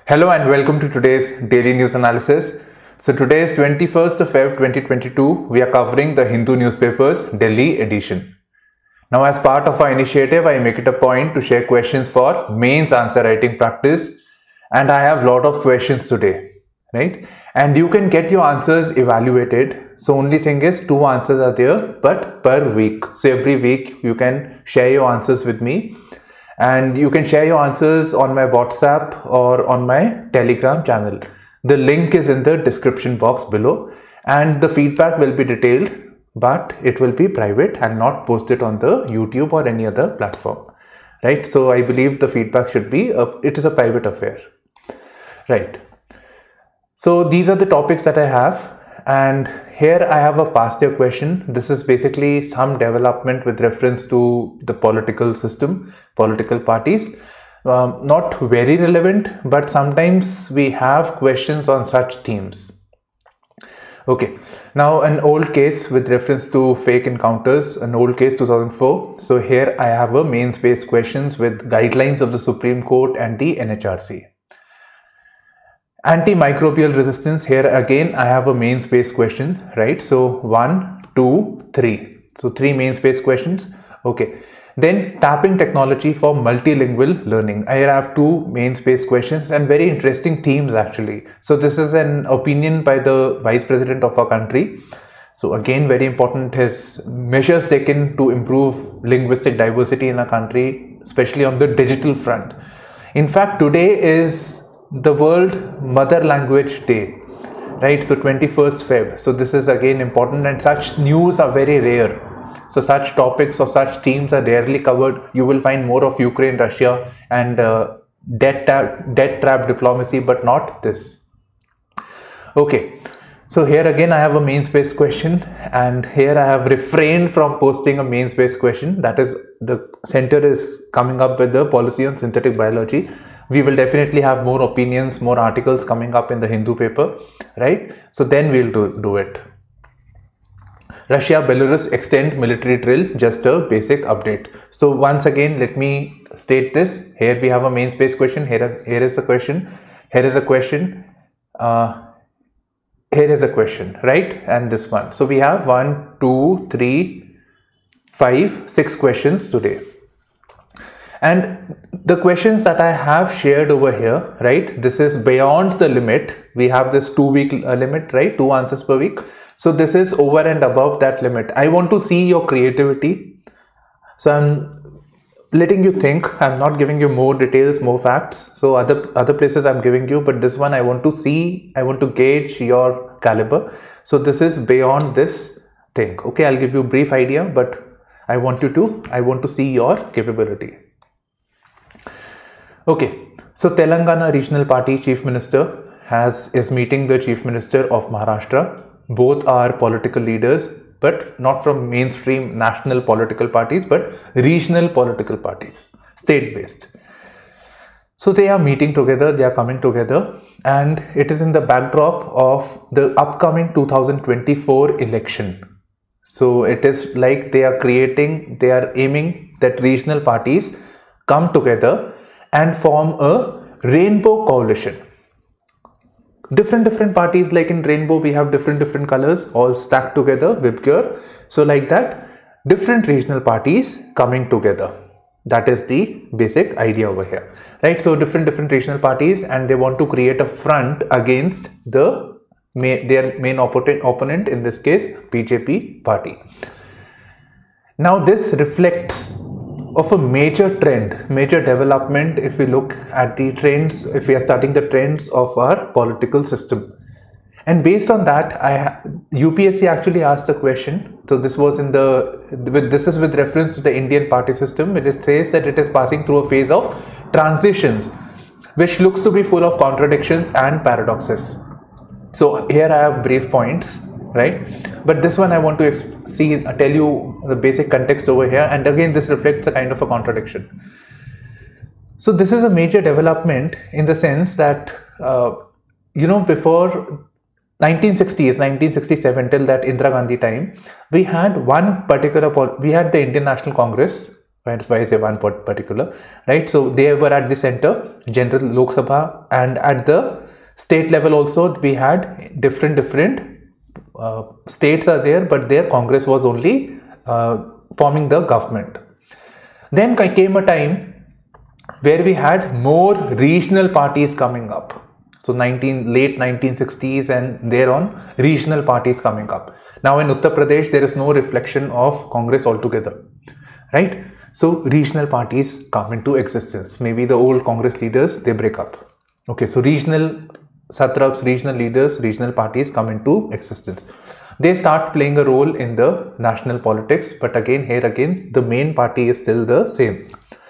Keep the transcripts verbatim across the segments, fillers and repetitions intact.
Hello and welcome to today's daily news analysis. So today is twenty-first of February twenty twenty-two. We are covering the Hindu newspaper's Delhi edition. Now, as part of our initiative, I make it a point to share questions for mains answer writing practice, and I have a lot of questions today, right? And you can get your answers evaluated. So only thing is two answers are there, but per week. So every week you can share your answers with me. And you can share your answers on my WhatsApp or on my Telegram channel. The link is in the description box below, and the feedback will be detailed, but it will be private and not posted on the YouTube or any other platform, right? So I believe the feedback should be, a, it is a private affair, right? So these are the topics that I have. And here I have a past year question. This is basically some development with reference to the political system, political parties. Um, not very relevant, but sometimes we have questions on such themes. Okay, now an old case with reference to fake encounters, an old case two thousand four. So here I have a mains based questions with guidelines of the Supreme Court and the N H R C. Antimicrobial resistance, here again I have a mains based questions, right? So one, two, three. So three mains based questions. Okay. Then tapping technology for multilingual learning. I have two mains based questions and very interesting themes actually. So this is an opinion by the Vice President of our country. So again, very important, his measures taken to improve linguistic diversity in our country, especially on the digital front. In fact, today is the World Mother Language Day, right? So twenty-first February. So this is again important, and such news are very rare. So such topics or such themes are rarely covered. You will find more of Ukraine, Russia, and uh, debt, debt trap diplomacy, but not this. Okay. So here again I have a mains based question, and here I have refrained from posting a mains based question. That is, the center is coming up with the policy on synthetic biology. We will definitely have more opinions, more articles coming up in the Hindu paper, right? So then we'll do, do it. Russia, Belarus extend military drill, just a basic update. So once again, let me state this. Here we have a mains based question. Here, here is a question. Here is a question. Uh, here is a question, right? And this one. So we have one, two, three, five, six questions today. And the questions that I have shared over here, right? This is beyond the limit. We have this two week uh, limit, right? Two answers per week. So this is over and above that limit. I want to see your creativity. So I'm letting you think. I'm not giving you more details, more facts. So other, other places I'm giving you, but this one I want to see, I want to gauge your caliber. So this is beyond this thing. Okay, I'll give you a brief idea, but I want you to, I want to see your capability. Okay, so Telangana Regional Party Chief Minister has is meeting the Chief Minister of Maharashtra. Both are political leaders, but not from mainstream national political parties, but regional political parties, state-based. So they are meeting together, they are coming together, and it is in the backdrop of the upcoming two thousand twenty-four election. So it is like they are creating, they are aiming that regional parties come together and form a rainbow coalition. Different different parties, like in rainbow we have different different colors all stacked together, Vibgyor. So like that, different regional parties coming together. That is the basic idea over here, right? So different different regional parties, and they want to create a front against the main, their main opponent, opponent in this case B J P party. Now this reflects of a major trend, major development if we look at the trends, if we are studying the trends of our political system. And based on that, I U P S C actually asked the question. So this was in the, with, this is with reference to the Indian party system. It says that it is passing through a phase of transitions, which looks to be full of contradictions and paradoxes. So here I have brief points, right? But this one I want to see, tell you the basic context over here, and again this reflects a kind of a contradiction. So this is a major development in the sense that uh, you know, before nineteen sixties, nineteen sixty-seven, till that Indira Gandhi time, we had one particular, we had the Indian National Congress, Why I say one particular, right? So they were at the center, general Lok Sabha, and at the state level also we had different different uh, states are there, but their Congress was only uh, forming the government. Then came a time where we had more regional parties coming up. So nineteen late nineteen sixties and thereon, regional parties coming up. Now in Uttar Pradesh there is no reflection of Congress altogether, right? So regional parties come into existence. Maybe the old Congress leaders, they break up. Okay, so regional satraps, regional leaders, regional parties come into existence. They start playing a role in the national politics, but again, here again, the main party is still the same.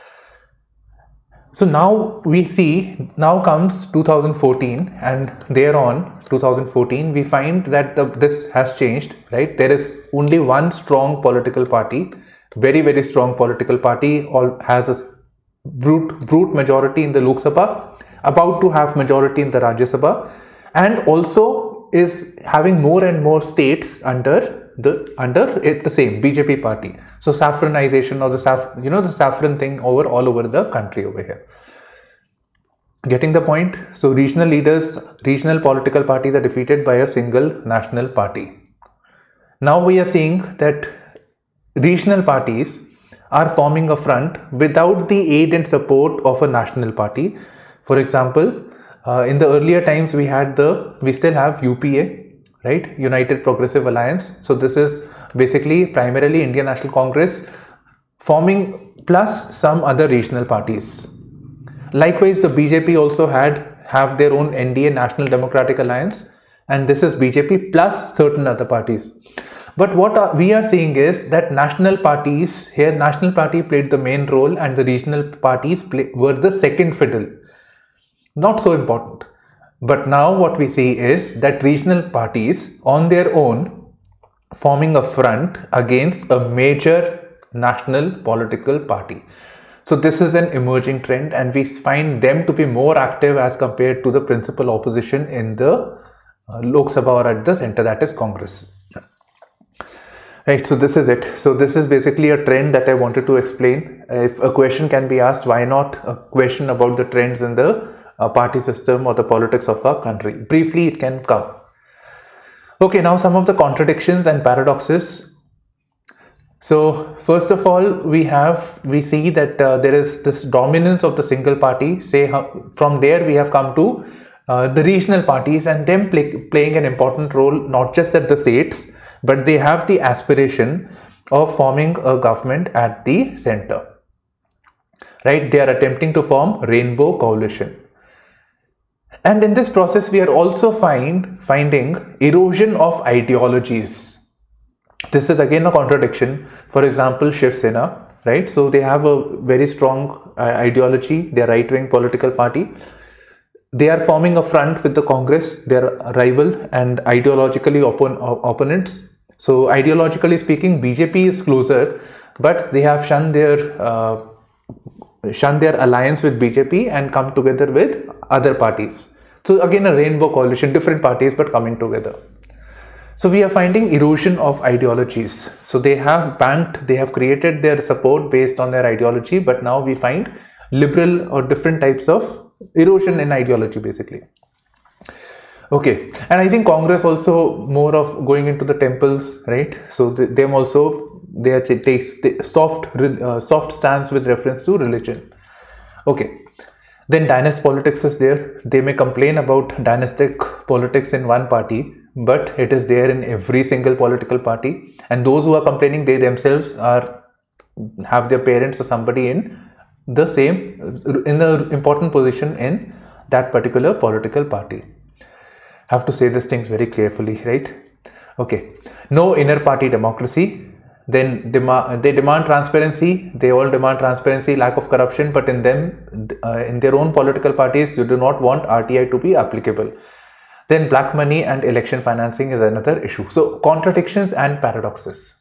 So now we see, now comes two thousand fourteen, and thereon, two thousand fourteen, we find that the, this has changed, right? There is only one strong political party, very, very strong political party, all has a brute, brute majority in the Lok Sabha, about to have majority in the Rajya Sabha, and also is having more and more states under the under it's the same B J P party. So saffronization, or the saff, you know, the saffron thing over all over the country over here. Getting the point? So regional leaders, regional political parties are defeated by a single national party. Now we are seeing that regional parties are forming a front without the aid and support of a national party. For example, uh, in the earlier times we had the, we still have U P A, right? United Progressive Alliance. So this is basically primarily Indian National Congress forming plus some other regional parties. Likewise, the B J P also had have their own N D A, National Democratic Alliance, and this is B J P plus certain other parties. But what are, we are seeing is that national parties, here national party played the main role and the regional parties play, were the second fiddle. Not so important. But now what we see is that regional parties on their own forming a front against a major national political party. So this is an emerging trend, and we find them to be more active as compared to the principal opposition in the uh, Lok Sabha or at the center, that is Congress. Right, so this is it. So this is basically a trend that I wanted to explain. If a question can be asked, why not a question about the trends in the uh, party system or the politics of our country? Briefly, it can come. Okay, now some of the contradictions and paradoxes. So first of all, we have, we see that uh, there is this dominance of the single party. Say how, from there we have come to uh, the regional parties and them play, playing an important role, not just at the states, but they have the aspiration of forming a government at the center, right? They are attempting to form Rainbow Coalition. And in this process, we are also find, finding erosion of ideologies. This is again a contradiction. For example, Shiv Sena, right? So they have a very strong uh, ideology. They are right-wing political party. They are forming a front with the Congress, their rival and ideologically oppon opponents. So ideologically speaking, B J P is closer, but they have shunned their uh, shunned their alliance with B J P and come together with other parties. So again, a rainbow coalition, different parties but coming together. So we are finding erosion of ideologies. So they have banked, they have created their support based on their ideology, but now we find liberal or different types of erosion in ideology basically. Okay, and I think Congress also more of going into the temples, right? So the, them also, they are takes the soft uh, soft stance with reference to religion. Okay, then dynasty politics is there. They may complain about dynastic politics in one party, but it is there in every single political party. And those who are complaining, they themselves are have their parents or somebody in the same, in the important position in that particular political party. Have to say these things very carefully, right? Okay, no inner party democracy. Then demand, they demand transparency. They all demand transparency, lack of corruption, but in them, uh, in their own political parties, they do not want R T I to be applicable. Then black money and election financing is another issue. So contradictions and paradoxes.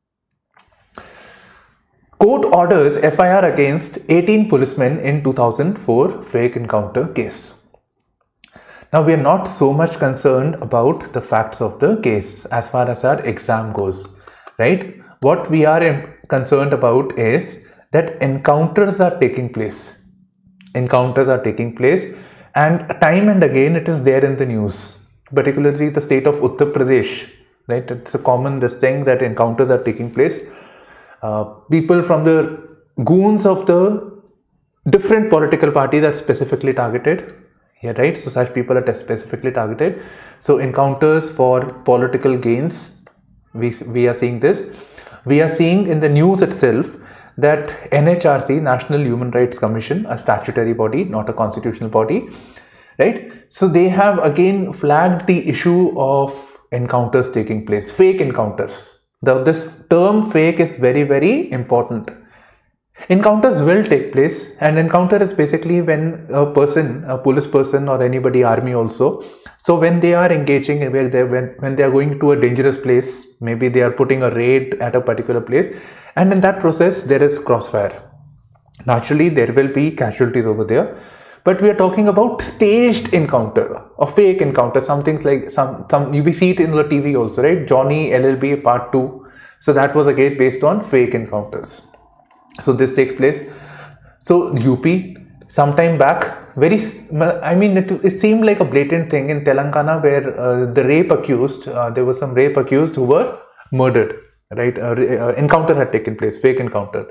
Court orders F I R against eighteen policemen in two thousand four fake encounter case. Now we are not so much concerned about the facts of the case as far as our exam goes, right? What we are concerned about is that encounters are taking place. Encounters are taking place, and time and again it is there in the news, particularly the state of Uttar Pradesh, right? It's a common this thing that encounters are taking place. Uh, people from the goons of the different political parties are specifically targeted. Yeah, right. So such people are specifically targeted. So encounters for political gains, we, we are seeing this. We are seeing in the news itself that N H R C, National Human Rights Commission, a statutory body, not a constitutional body, right? So they have again flagged the issue of encounters taking place, fake encounters. The, this term fake is very, very important. Encounters will take place, and encounter is basically when a person, a police person or anybody, army also, so when they are engaging, where they, when, when they are going to a dangerous place, maybe they are putting a raid at a particular place, and in that process there is crossfire. Naturally there will be casualties over there, but we are talking about staged encounter, a fake encounter, something like some, some we see it in the T V also, right? Johnny L L B part two, so that was again based on fake encounters. So this takes place. So U P, sometime back, very, I mean, it, it seemed like a blatant thing in Telangana, where uh, the rape accused, uh, there were some rape accused who were murdered, right? Uh, uh, encounter had taken place, fake encounter.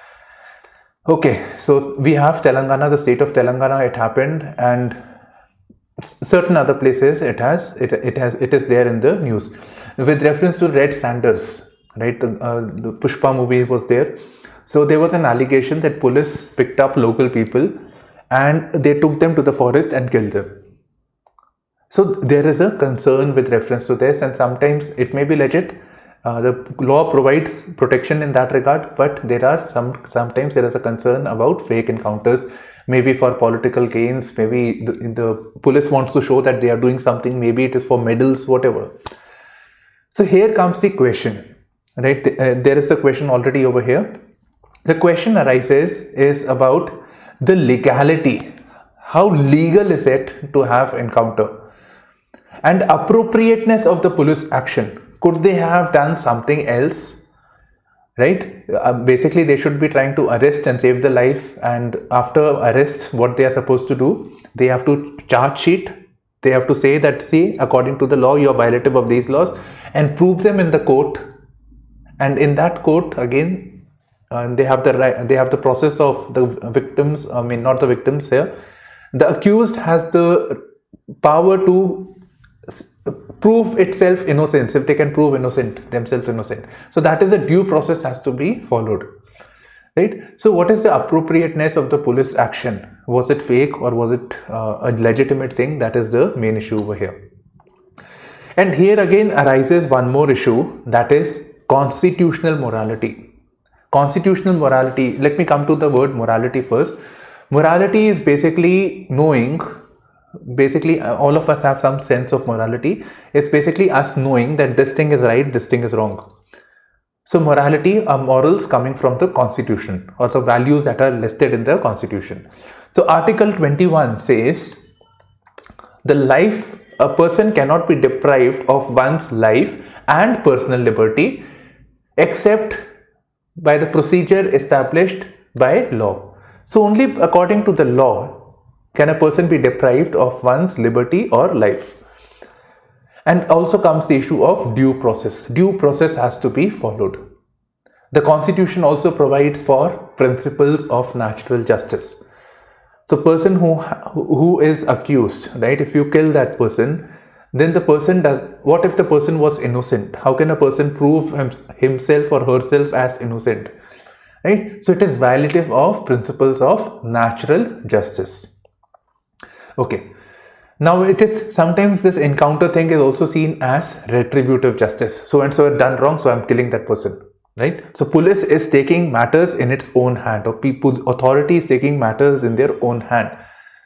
Okay, so we have Telangana, the state of Telangana, it happened, and certain other places it has, it, it has, it is there in the news. With reference to Red Sanders, right? The, uh, the Pushpa movie was there. So there was an allegation that police picked up local people and they took them to the forest and killed them. So there is a concern with reference to this, and sometimes it may be legit. Uh, the law provides protection in that regard, but there are some, sometimes there is a concern about fake encounters, maybe for political gains, maybe the, the police wants to show that they are doing something, maybe it is for medals, whatever. So here comes the question, right? Uh, there is the question already over here. The question arises is about the legality. How legal is it to have encounter? And appropriateness of the police action. Could they have done something else? Right? Uh, basically, they should be trying to arrest and save the life. And after arrest, what they are supposed to do? They have to charge sheet. They have to say that, see, according to the law, you are violative of these laws, and prove them in the court. And in that court, again, Uh, they have the right, they have the process of the victims, I mean not the victims here, the accused has the power to prove itself innocence, if they can prove innocent, themselves innocent. So that is the due process has to be followed, right? So what is the appropriateness of the police action? Was it fake or was it uh, a legitimate thing? That is the main issue over here. And here again arises one more issue, that is constitutional morality. Constitutional morality, let me come to the word morality first. Morality is basically knowing, basically all of us have some sense of morality. It's basically us knowing that this thing is right, this thing is wrong. So morality are morals coming from the constitution, or the values that are listed in the constitution. So article twenty-one says, the life, a person cannot be deprived of one's life and personal liberty except by the procedure established by law. So only according to the law can a person be deprived of one's liberty or life. And also comes the issue of due process. Due process has to be followed. The constitution also provides for principles of natural justice. So person who, who is accused, right? If you kill that person, then the person does, what if the person was innocent? How can a person prove him, himself or herself as innocent, right? So it is violative of principles of natural justice. Okay, now it is sometimes this encounter thing is also seen as retributive justice. So and so done wrong, so I'm killing that person, right? So police is taking matters in its own hand, or people's authority is taking matters in their own hand.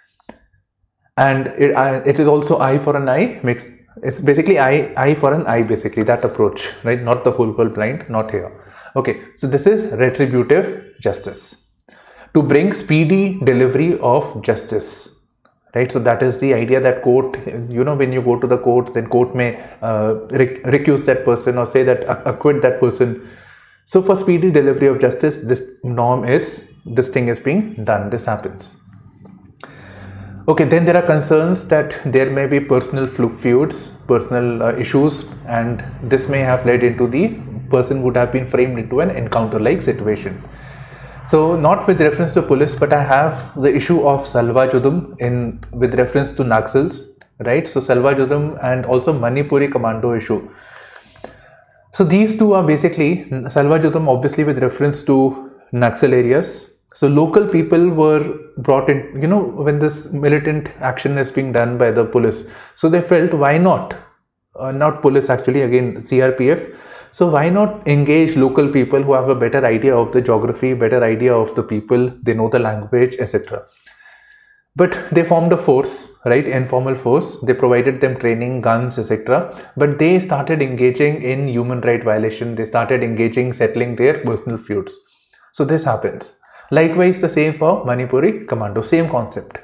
And it, uh, it is also eye for an eye, mixed. It's basically eye, eye for an eye, basically that approach, right? Not the whole world blind, not here. Okay, so this is retributive justice. To bring speedy delivery of justice, right? So that is the idea that court, you know, when you go to the court, then court may uh, rec recuse that person or say that, uh, acquit that person. So for speedy delivery of justice, this norm is, this thing is being done, this happens. Okay, then there are concerns that there may be personal feuds, personal uh, issues, and this may have led into the person would have been framed into an encounter-like situation. So not with reference to police, but I have the issue of Salwa Judum in with reference to Naxals, right? So Salwa Judum and also Manipuri commando issue. So these two are basically Salwa Judum obviously with reference to Naxal areas. So local people were brought in, you know, when this militant action is being done by the police. So they felt, why not? Uh, not police actually, again C R P F. So why not engage local people who have a better idea of the geography, better idea of the people, they know the language, et cetera. But they formed a force, right, informal force. They provided them training, guns, et cetera. But they started engaging in human right violation. They started engaging, settling their personal feuds. So this happens. Likewise, the same for Manipuri commando, same concept.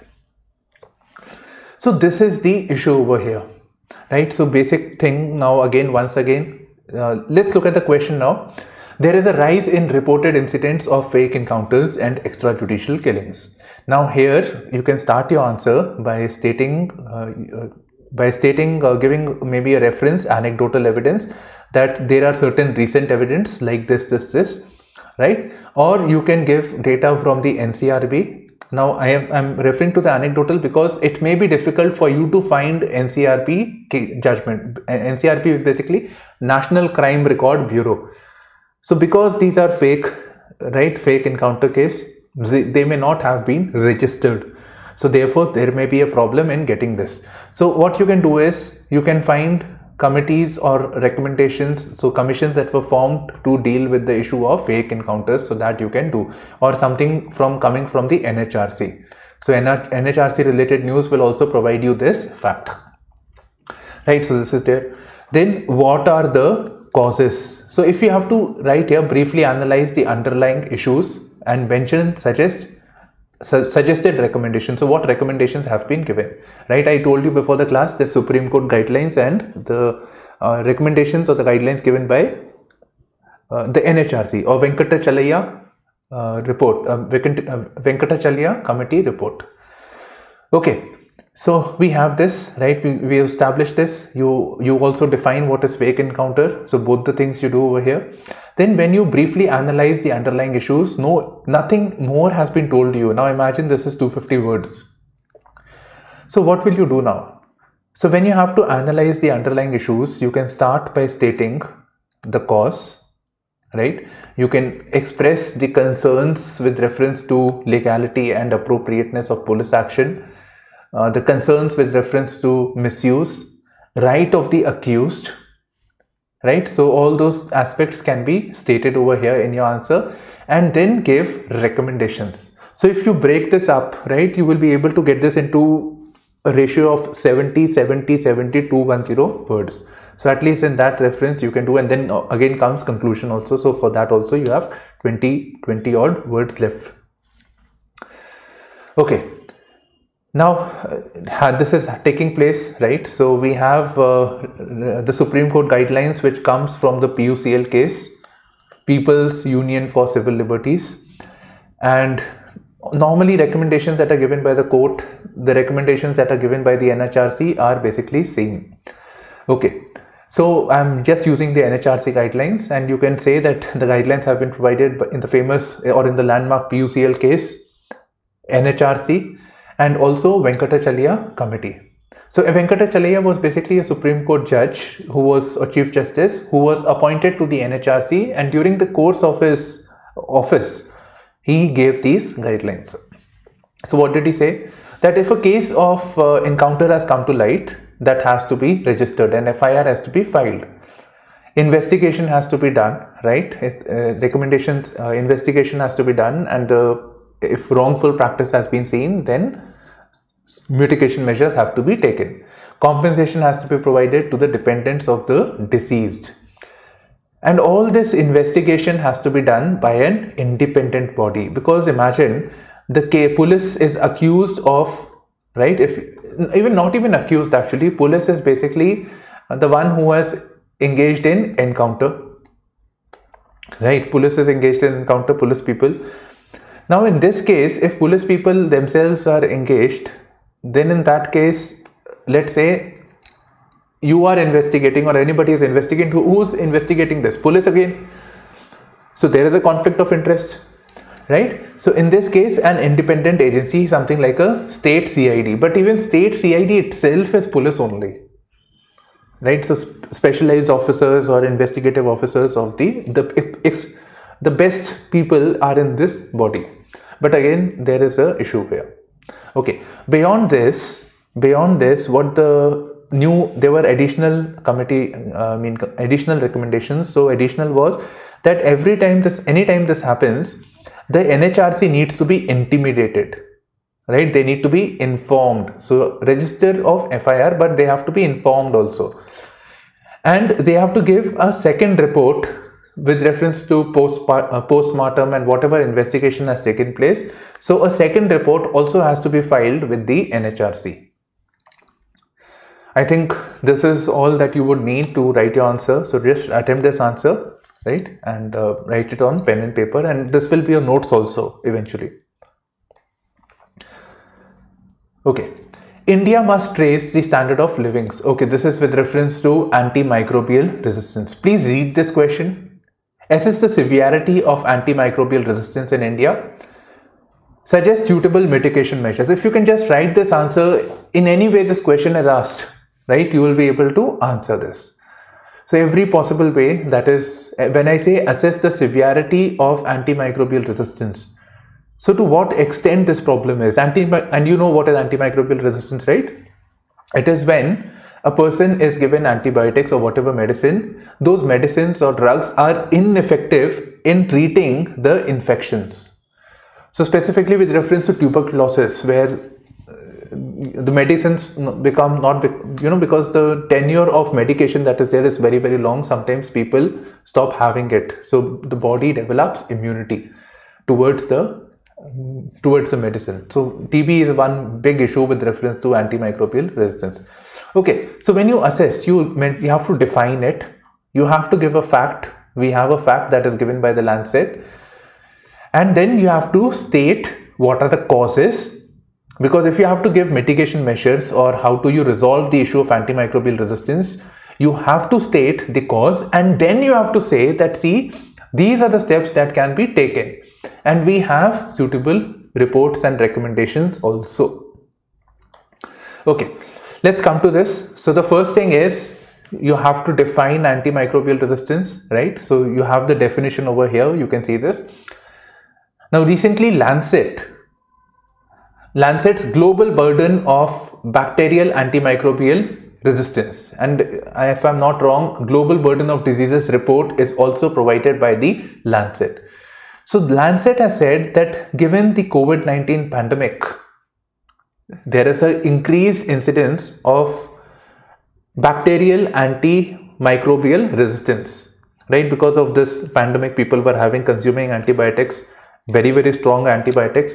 So this is the issue over here, right? So basic thing now again, once again, uh, let's look at the question now. There is a rise in reported incidents of fake encounters and extrajudicial killings. Now here you can start your answer by stating, uh, by stating, uh, giving maybe a reference, anecdotal evidence that there are certain recent evidence like this, this, this, right? Or you can give data from the N C R B. Now I am I'm referring to the anecdotal because it may be difficult for you to find N C R B judgment. N C R B is basically National Crime Record Bureau. So because these are fake, right, fake encounter case, they, they may not have been registered. So therefore there may be a problem in getting this. So what you can do is you can find committees or recommendations, so commissions that were formed to deal with the issue of fake encounters, so that you can do, or something from coming from the N H R C. So N H R C related news will also provide you this fact, right? So this is there. Then what are the causes? So if you have to write here, briefly analyze the underlying issues and mention, suggest Su suggested recommendations. So what recommendations have been given, right? I told you before the class the Supreme Court guidelines and the uh, recommendations or the guidelines given by uh, the N H R C or Venkatachalaya uh, report, uh, Venkatachalaya committee report. Okay, so we have this, right? We, we established this. You, you also define what is fake encounter. So both the things you do over here. Then when you briefly analyze the underlying issues, no, nothing more has been told to you. Now imagine this is two hundred fifty words. So what will you do now? So when you have to analyze the underlying issues, you can start by stating the cause, right? You can express the concerns with reference to legality and appropriateness of police action, uh, the concerns with reference to misuse, right of the accused, right? So all those aspects can be stated over here in your answer, and then give recommendations. So if you break this up, right, you will be able to get this into a ratio of seventy, seventy, seventy, two hundred words. So at least in that reference you can do, and then again comes conclusion also. So for that also you have twenty, twenty odd words left. Okay. Now, uh, this is taking place, right? So we have uh, the Supreme Court guidelines, which comes from the P U C L case, People's Union for Civil Liberties. And normally recommendations that are given by the court, the recommendations that are given by the N H R C are basically same. Okay. So I'm just using the N H R C guidelines, and you can say that the guidelines have been provided in the famous or in the landmark P U C L case, N H R C, and also Venkatachalaya committee. So Venkatachalaya was basically a Supreme Court judge who was a Chief Justice who was appointed to the N H R C, and during the course of his office, he gave these guidelines. So what did he say? That if a case of uh, encounter has come to light, that has to be registered, and F I R has to be filed. Investigation has to be done, right? It's, uh, recommendations, uh, investigation has to be done, and uh, if wrongful practice has been seen, then mitigation measures have to be taken. Compensation has to be provided to the dependents of the deceased. And all this investigation has to be done by an independent body, because imagine the police is accused of, right, if even not even accused actually, police is basically the one who has engaged in encounter. right? Police is engaged in encounter, police people. Now in this case, if police people themselves are engaged, then in that case, let's say you are investigating or anybody is investigating, who's investigating this? Police again. So there is a conflict of interest, right? So in this case, an independent agency, something like a state C I D, but even state C I D itself is police only, right? So specialized officers or investigative officers of the, the, the best people are in this body. But again, there is a issue here. Okay, beyond this, beyond this, what the new, there were additional committee, uh, I mean additional recommendations. So additional was that every time this, anytime this happens, the N H R C needs to be intimidated, right? They need to be informed. So register of F I R, but they have to be informed also. And they have to give a second report with reference to post uh, postmortem and whatever investigation has taken place. So a second report also has to be filed with the N H R C. I think this is all that you would need to write your answer. So just attempt this answer, right? And uh, write it on pen and paper, and this will be your notes also eventually. Okay. India must raise the standard of living. Okay, this is with reference to antimicrobial resistance. Please read this question. Assess the severity of antimicrobial resistance in India. Suggest suitable mitigation measures. If you can just write this answer in any way this question is asked, right, you will be able to answer this. So every possible way, that is, when I say assess the severity of antimicrobial resistance, so to what extent this problem is, anti and you know what is antimicrobial resistance, right? It is when a person is given antibiotics or whatever medicine, those medicines or drugs are ineffective in treating the infections. So specifically with reference to tuberculosis, where the medicines become not, you know, because the tenure of medication that is there is very, very long, sometimes people stop having it. So the body develops immunity towards the towards the medicine. So T B is one big issue with reference to antimicrobial resistance. Okay, so when you assess, you, you have to define it. You have to give a fact. We have a fact that is given by the Lancet. And then you have to state what are the causes. Because if you have to give mitigation measures or how do you resolve the issue of antimicrobial resistance, you have to state the cause, and then you have to say that, see, these are the steps that can be taken. And we have suitable reports and recommendations also. Okay, let's come to this. So the first thing is you have to define antimicrobial resistance, right? So you have the definition over here. You can see this. Now recently Lancet, Lancet's global burden of bacterial antimicrobial resistance, and if I'm not wrong, global burden of diseases report is also provided by the Lancet. So Lancet has said that given the COVID nineteen pandemic, there is an increased incidence of bacterial antimicrobial resistance, right? Because of this pandemic, people were having consuming antibiotics, very, very strong antibiotics.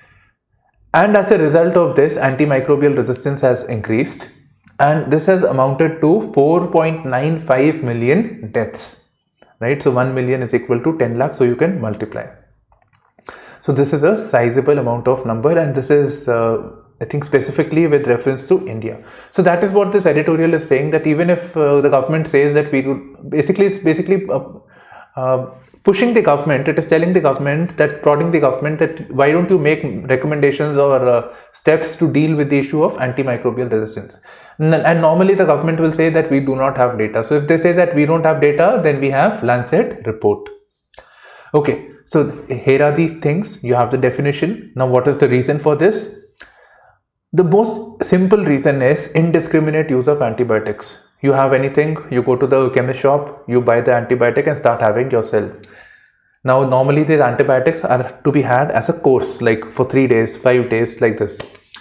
And as a result of this, antimicrobial resistance has increased, and this has amounted to four point nine five million deaths, right? So one million is equal to ten lakh, so you can multiply. So this is a sizable amount of number, and this is uh, I think specifically with reference to India. So that is what this editorial is saying, that even if uh, the government says that we would basically, it's basically uh, uh, pushing the government, it is telling the government, that prodding the government that why don't you make recommendations or uh, steps to deal with the issue of antimicrobial resistance. And normally the government will say that we do not have data. So if they say that we don't have data, then we have Lancet report. Okay, so here are the things. You have the definition. Now what is the reason for this? The most simple reason is indiscriminate use of antibiotics. You have anything, you go to the chemist shop, you buy the antibiotic and start having yourself. Now normally these antibiotics are to be had as a course, like for three days, five days, like this.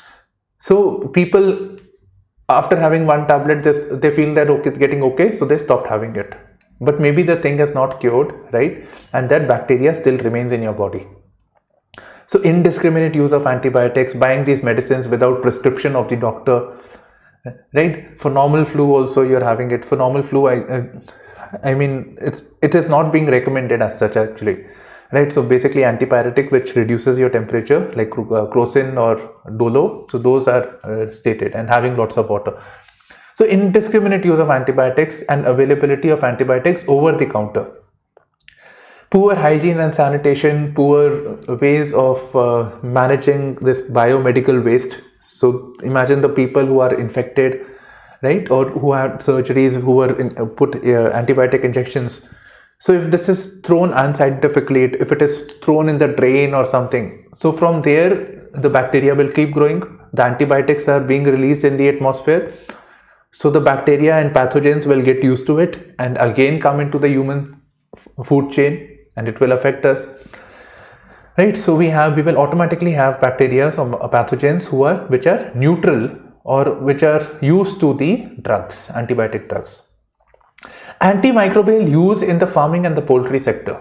So people, after having one tablet, this, they feel that okay, getting okay, so they stopped having it. But maybe the thing is not cured, right? And that bacteria still remains in your body. So indiscriminate use of antibiotics, buying these medicines without prescription of the doctor, right? For normal flu also you're having it. For normal flu, I, I mean, it's it is not being recommended as such actually, right? So basically antipyretic which reduces your temperature like uh, Crocin or Dolo, so those are uh, stated, and having lots of water. So indiscriminate use of antibiotics and availability of antibiotics over the counter. Poor hygiene and sanitation, poor ways of uh, managing this biomedical waste. So imagine the people who are infected, right, or who had surgeries, who were in, uh, put uh, antibiotic injections. So if this is thrown unscientifically, if it is thrown in the drain or something, so from there the bacteria will keep growing. The antibiotics are being released in the atmosphere. So the bacteria and pathogens will get used to it and again come into the human food chain, and it will affect us, right? So we have, we will automatically have bacteria or pathogens who are, which are neutral or which are used to the drugs, antibiotic drugs. Antimicrobial use in the farming and the poultry sector.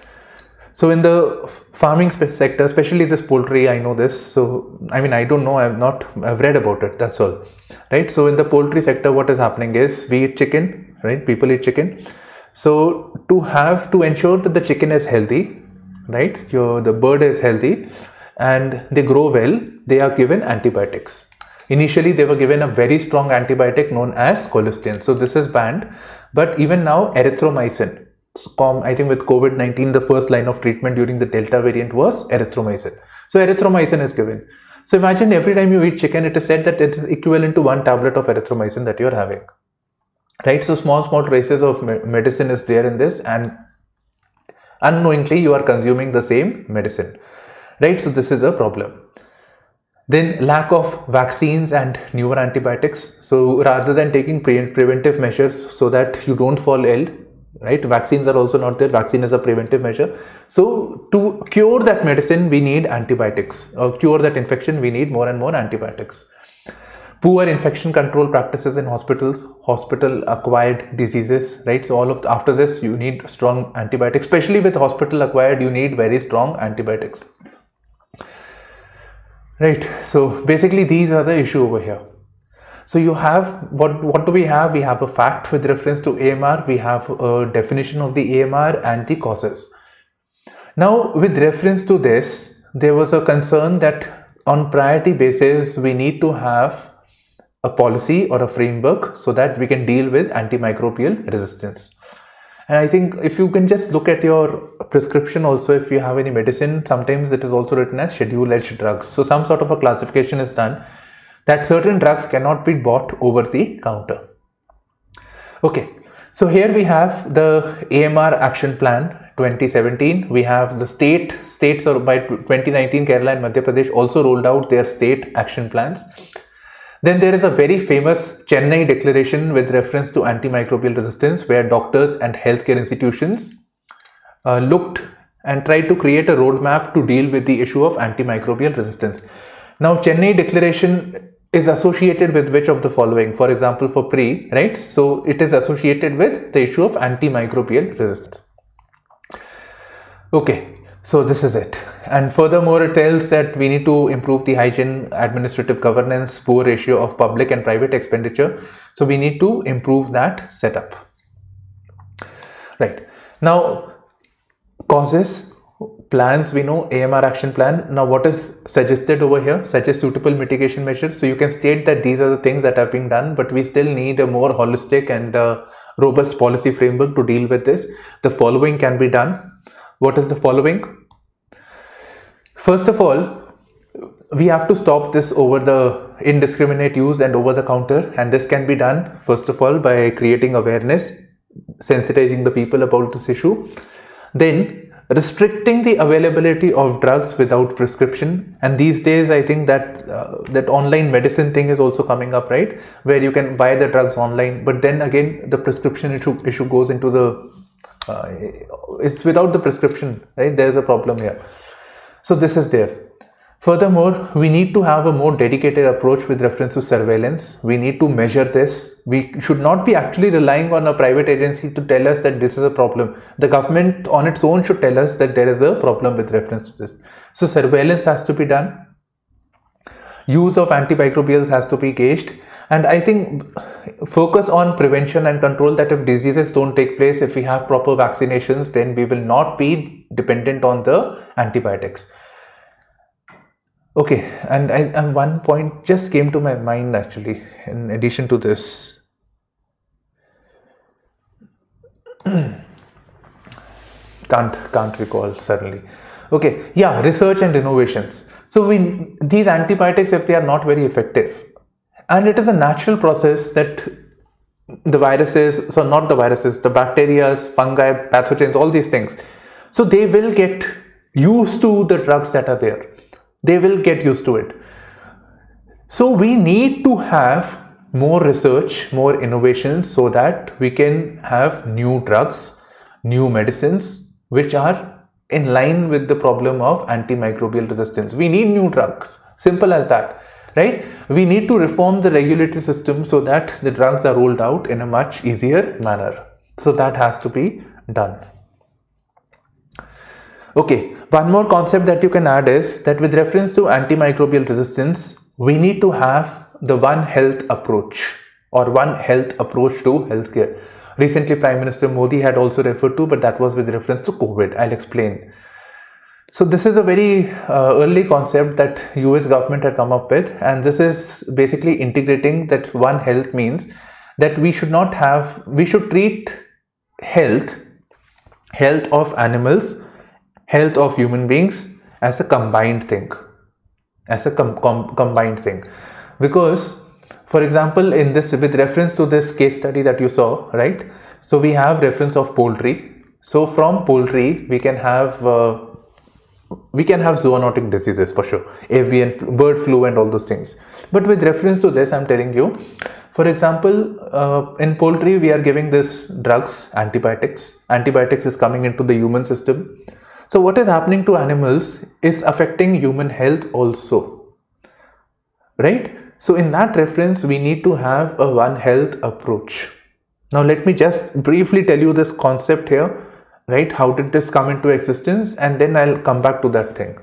So in the farming sector, especially this poultry, I know this. So, I mean, I don't know, I've not, I've read about it, that's all, right? So in the poultry sector, what is happening is we eat chicken, right? People eat chicken. So to have, to ensure that the chicken is healthy, right? Your, the bird is healthy and they grow well, they are given antibiotics. Initially, they were given a very strong antibiotic known as colistin. So this is banned, but even now erythromycin. I think with COVID nineteen, the first line of treatment during the Delta variant was erythromycin. So erythromycin is given. So imagine every time you eat chicken, it is said that it is equivalent to one tablet of erythromycin that you are having, right? So small, small traces of medicine is there in this, and unknowingly you are consuming the same medicine, right? So this is a problem. Then lack of vaccines and newer antibiotics. So rather than taking pre preventive measures so that you don't fall ill, right? Vaccines are also not there. Vaccine is a preventive measure. So to cure that medicine, we need antibiotics. Or cure that infection, we need more and more antibiotics. Poor infection control practices in hospitals, hospital acquired diseases, right? So all of the, after this, you need strong antibiotics, especially with hospital acquired, you need very strong antibiotics. Right, so basically these are the issue over here. So you have, what, what do we have? We have a fact with reference to A M R, we have a definition of the A M R and the causes. Now with reference to this, there was a concern that on priority basis, we need to have a policy or a framework so that we can deal with antimicrobial resistance. And I think if you can just look at your prescription also, if you have any medicine, sometimes it is also written as schedule H drugs. So some sort of a classification is done that certain drugs cannot be bought over the counter. Okay, so here we have the A M R action plan twenty seventeen. We have the state, states or by twenty nineteen, Kerala and Madhya Pradesh also rolled out their state action plans. Then there is a very famous Chennai declaration with reference to antimicrobial resistance, where doctors and healthcare institutions uh, looked and tried to create a roadmap to deal with the issue of antimicrobial resistance. Now, Chennai declaration is associated with which of the following? For example, for pre, right? So it is associated with the issue of antimicrobial resistance. Okay. So this is it. And furthermore, it tells that we need to improve the hygiene, administrative governance, poor ratio of public and private expenditure. So we need to improve that setup. Right. Now, causes, plans, we know A M R action plan. Now what is suggested over here? Suggest suitable mitigation measures. So you can state that these are the things that are being done, but we still need a more holistic and uh, robust policy framework to deal with this. The following can be done. What is the following? First of all, we have to stop this over the indiscriminate use and over the counter, and this can be done first of all by creating awareness, sensitizing the people about this issue. Then restricting the availability of drugs without prescription, and these days I think that uh, that online medicine thing is also coming up, right, where you can buy the drugs online, but then again the prescription issue, issue goes into the Uh, it's without the prescription, right? There's a problem here. So this is there. Furthermore, we need to have a more dedicated approach with reference to surveillance. We need to measure this. We should not be actually relying on a private agency to tell us that this is a problem. The government on its own should tell us that there is a problem with reference to this. So surveillance has to be done. Use of antimicrobials has to be gauged, And I think focus on prevention and control, that if diseases don't take place, if we have proper vaccinations, then we will not be dependent on the antibiotics. Okay, and, I, and one point just came to my mind actually, in addition to this. can't can't recall suddenly. Okay, yeah, research and innovations. So we these antibiotics, if they are not very effective, and it is a natural process that the viruses, so not the viruses, the bacteria, fungi, pathogens, all these things, so they will get used to the drugs that are there. They will get used to it. So we need to have more research, more innovations, so that we can have new drugs, new medicines, which are in line with the problem of antimicrobial resistance. We need new drugs, simple as that, right? We need to reform the regulatory system so that the drugs are rolled out in a much easier manner. So that has to be done. Okay, one more concept that you can add is that with reference to antimicrobial resistance, we need to have the One Health approach, or One Health approach to healthcare. Recently, Prime Minister Modi had also referred to, but that was with reference to COVID. I'll explain. So this is a very uh, early concept that U S government had come up with, and this is basically integrating that One Health means that we should not have, we should treat health, health of animals, health of human beings as a combined thing, as a com com combined thing. Because, for example, in this, with reference to this case study that you saw, right? So we have reference of poultry. So from poultry, we can have uh, we can have zoonotic diseases for sure, avian, bird flu, and all those things. But with reference to this, I'm telling you, for example, uh, in poultry, we are giving this drugs, antibiotics. Antibiotics is coming into the human system. So what is happening to animals is affecting human health also, right? So in that reference, we need to have a One Health approach. Now let me just briefly tell you this concept here, right? How did this come into existence? And then I'll come back to that thing.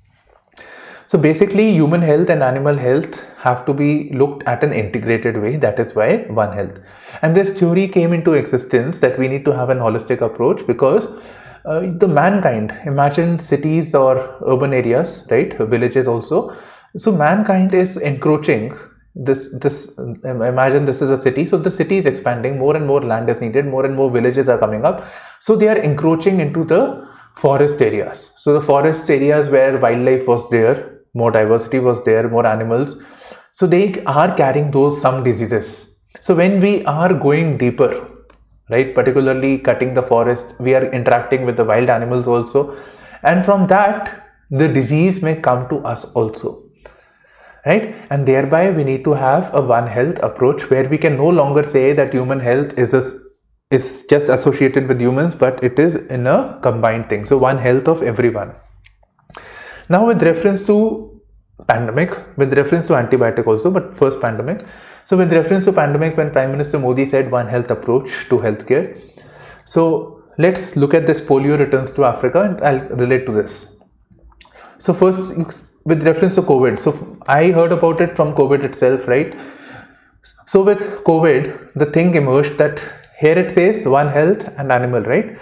So basically, human health and animal health have to be looked at an integrated way. That is why One Health. And this theory came into existence that we need to have an holistic approach, because uh, the mankind, imagine cities or urban areas, right? Villages also. So mankind is encroaching this, this, imagine this is a city. So the city is expanding, more and more land is needed, more and more villages are coming up. So they are encroaching into the forest areas. So the forest areas where wildlife was there, more diversity was there, more animals. So they are carrying those some diseases. So when we are going deeper, right, particularly cutting the forest, we are interacting with the wild animals also. And from that, the disease may come to us also. Right? And thereby we need to have a One Health approach, where we can no longer say that human health is, a, is just associated with humans, but it is in a combined thing. So One Health of everyone. Now with reference to pandemic, with reference to antibiotic also, but first pandemic. So with reference to pandemic, when Prime Minister Modi said One Health approach to healthcare. So let's look at this polio returns to Africa, and I'll relate to this. So first, with reference to COVID, so I heard about it from COVID itself, right? So with COVID, the thing emerged that here it says One Health and animal, right?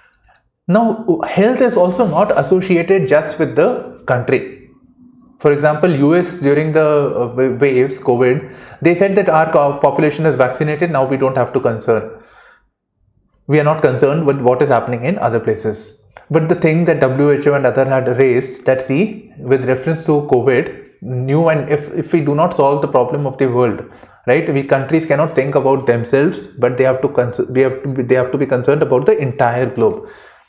Now, health is also not associated just with the country. For example, U S during the waves, COVID, they said that our population is vaccinated, now we don't have to concern. We are not concerned with what is happening in other places. But the thing that W H O and other had raised, that see, with reference to COVID, new, and if, if we do not solve the problem of the world, right, we countries cannot think about themselves, but they have to we have to be, they have to be concerned about the entire globe.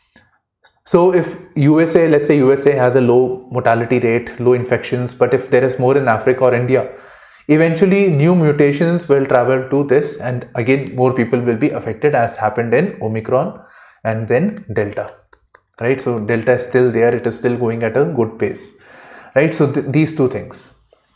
So if U S A, let's say U S A has a low mortality rate, low infections, but if there is more in Africa or India, eventually new mutations will travel to this, and again more people will be affected, as happened in Omicron and then Delta. Right, so Delta is still there, it is still going at a good pace, right? So th these two things.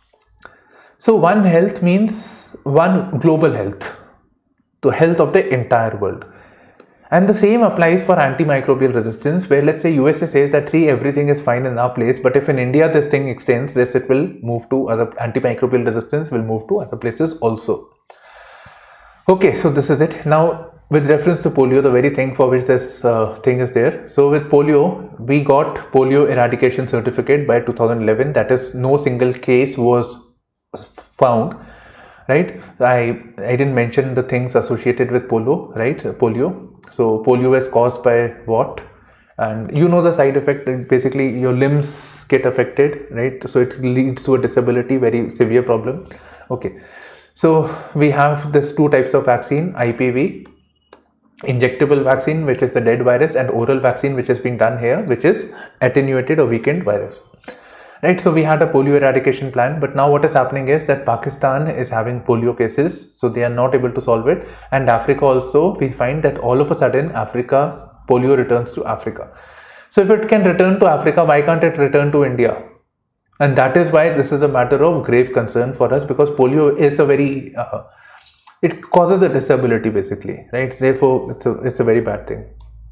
So One Health means one global health, the health of the entire world. And the same applies for antimicrobial resistance, where let's say U S A says that see, everything is fine in our place, but if in India this thing extends, this it will move to other, antimicrobial resistance will move to other places also. Okay, so this is it. Now with reference to polio, the very thing for which this uh, thing is there. So with polio, we got polio eradication certificate by two thousand eleven. That is, no single case was found, right? I, I didn't mention the things associated with polio, right? Polio. So polio is caused by what? And you know the side effect, basically your limbs get affected, right? So it leads to a disability, very severe problem. Okay. So we have this two types of vaccine, I P V, injectable vaccine, which is the dead virus, and oral vaccine, which is being done here, which is attenuated or weakened virus. Right, so we had a polio eradication plan, but now what is happening is that Pakistan is having polio cases, so they are not able to solve it. And Africa also, we find that all of a sudden Africa, polio returns to Africa. So if it can return to Africa, why can't it return to India? And that is why this is a matter of grave concern for us, because polio is a very, uh, it causes a disability basically, right? Therefore, it's a, it's a very bad thing.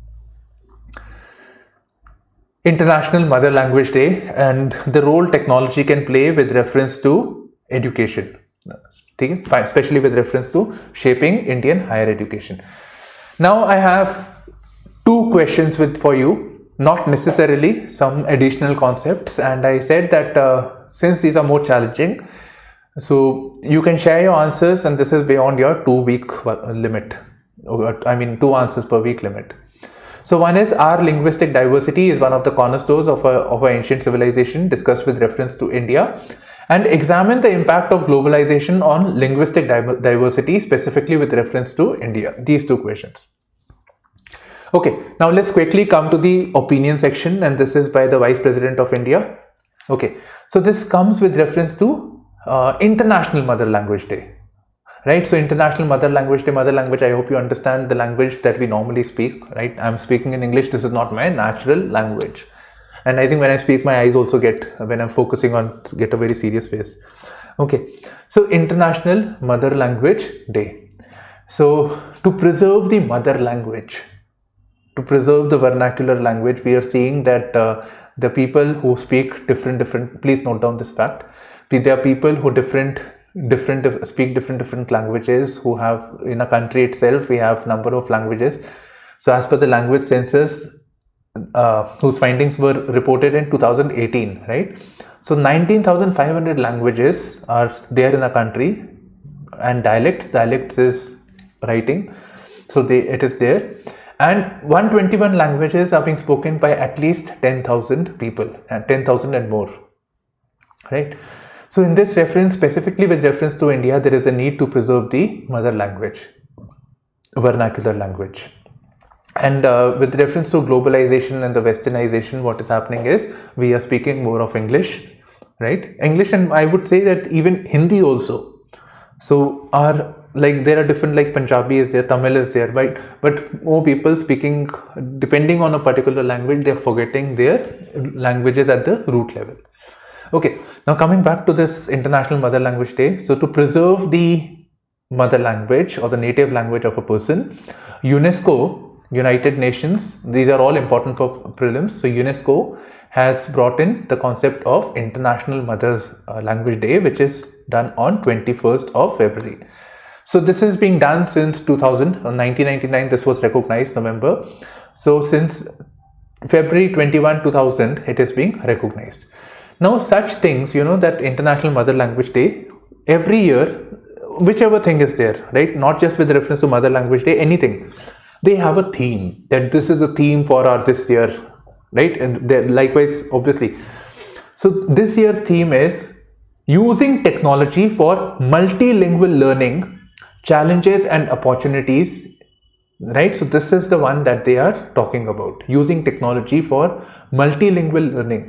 International Mother Language Day and the role technology can play with reference to education, especially with reference to shaping Indian higher education. Now I have two questions with for you, not necessarily some additional concepts, and I said that uh, since these are more challenging, so you can share your answers, and this is beyond your two week limit, I mean two answers per week limit. So one is, our linguistic diversity is one of the cornerstones of, a, of our ancient civilization, discussed with reference to India, and examine the impact of globalization on linguistic diversity, specifically with reference to India. These two questions. Okay, now let's quickly come to the opinion section, and this is by the Vice President of India. Okay, so this comes with reference to uh, International Mother Language Day. Right, so International Mother Language Day, mother language, I hope you understand the language that we normally speak, right? I'm speaking in English, this is not my natural language. And I think when I speak, my eyes also get, when I'm focusing on, get a very serious face. Okay, so International Mother Language Day. So to preserve the mother language, to preserve the vernacular language, we are seeing that uh, the people who speak different, different, please note down this fact, there are people who different, different speak different different languages, who have, in a country itself we have number of languages. So as per the language census, uh, whose findings were reported in two thousand eighteen, right? So nineteen thousand five hundred languages are there in a country, and dialects, dialects is writing, so they it is there, and one hundred twenty-one languages are being spoken by at least ten thousand people, and ten thousand and more, right? So in this reference, specifically with reference to India, there is a need to preserve the mother language, vernacular language. And uh, with reference to globalization and the westernization, what is happening is we are speaking more of English, right? English, and I would say that even Hindi also. So our, like there are different, like Punjabi is there, Tamil is there, right? But more people speaking, depending on a particular language, they are forgetting their languages at the root level. Okay, now coming back to this International Mother Language Day. So to preserve the mother language or the native language of a person, UNESCO, United Nations, these are all important for prelims. So UNESCO has brought in the concept of International Mother Language Day, which is done on twenty-first of February. So this is being done since two thousand, nineteen ninety-nine, this was recognized, November. So since February twenty-first, two thousand, it is being recognized. Now such things, you know, that International Mother Language Day, every year, whichever thing is there, right? Not just with reference to Mother Language Day, anything. They have a theme, that this is a theme for our this year, right? And likewise, obviously. So this year's theme is using technology for multilingual learning, challenges and opportunities, right? So this is the one that they are talking about, using technology for multilingual learning.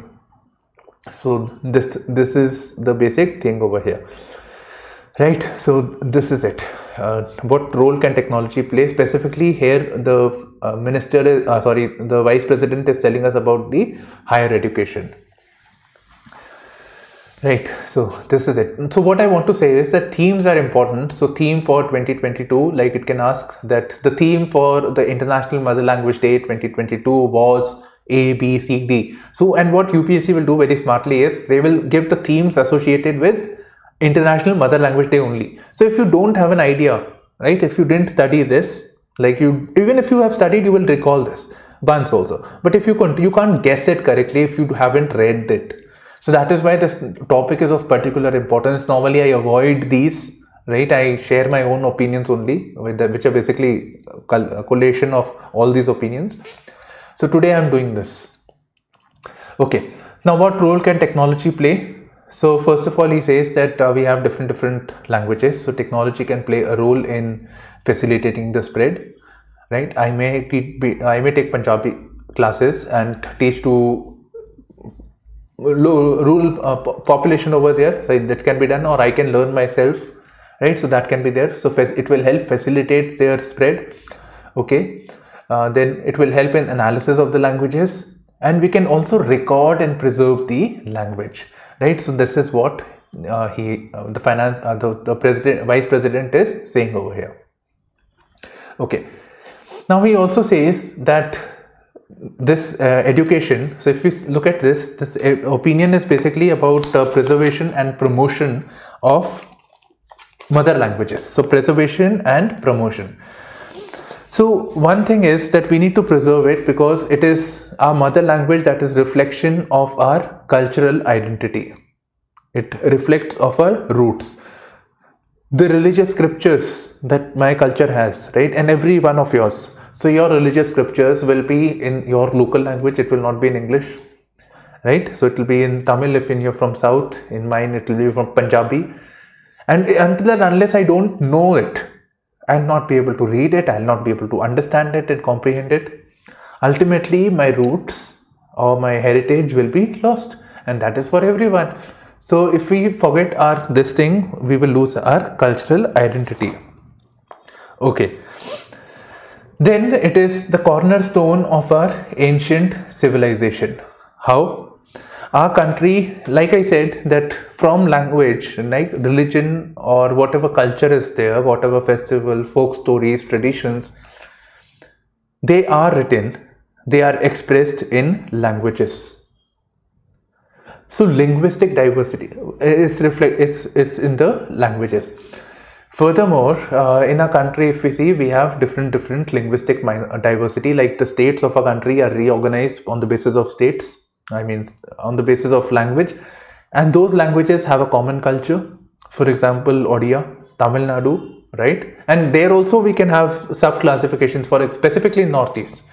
So this this is the basic thing over here, right? So this is it. Uh, what role can technology play? Specifically here, the uh, minister is, uh, sorry, the vice president is telling us about the higher education, Right, so this is it. So what I want to say is that themes are important. So theme for twenty twenty-two, like it can ask that the theme for the International Mother Language Day twenty twenty-two was A, B, C, D. So, and what U P S C will do very smartly is they will give the themes associated with International Mother Language Day only. So if you don't have an idea, right, if you didn't study this, like you, even if you have studied, you will recall this once also. But if you can't, you can't guess it correctly if you haven't read it. So that is why this topic is of particular importance. Normally I avoid these, right? I share my own opinions only, with the, which are basically a collation of all these opinions. So today I'm doing this. Okay. Now what role can technology play? So first of all, he says that uh, we have different different languages. So technology can play a role in facilitating the spread, right? I may be, I may take Punjabi classes and teach to rural uh, population over there, so that can be done, or I can learn myself, right? So that can be there. So it will help facilitate their spread. Okay, uh, then it will help in analysis of the languages, and we can also record and preserve the language, right? So this is what uh, he uh, the finance uh, the, the president vice president is saying over here. Okay, now he also says that this uh, education, so if we look at this, this uh, opinion is basically about uh, preservation and promotion of mother languages. So preservation and promotion. So one thing is that we need to preserve it because it is our mother language that is reflection of our cultural identity. It reflects of our roots. The religious scriptures that my culture has, right, and every one of yours. So your religious scriptures will be in your local language, it will not be in English, right? So it will be in Tamil if you're from South, in mine it will be from Punjabi. And until and unless I don't know it, I'll not be able to read it, I'll not be able to understand it and comprehend it. Ultimately, my roots or my heritage will be lost, and that is for everyone. So if we forget our this thing, we will lose our cultural identity. Okay. Then it is the cornerstone of our ancient civilization. How? Our country, like I said, that from language, like religion or whatever culture is there, whatever festival, folk stories, traditions, they are written, they are expressed in languages. So linguistic diversity is reflect it's it's in the languages. Furthermore, uh, in our country, if we see, we have different different linguistic diversity, like the states of our country are reorganized on the basis of states, I mean on the basis of language, and those languages have a common culture. For example, Odia, Tamil Nadu, right? And there also we can have sub-classifications for it, specifically in Northeast.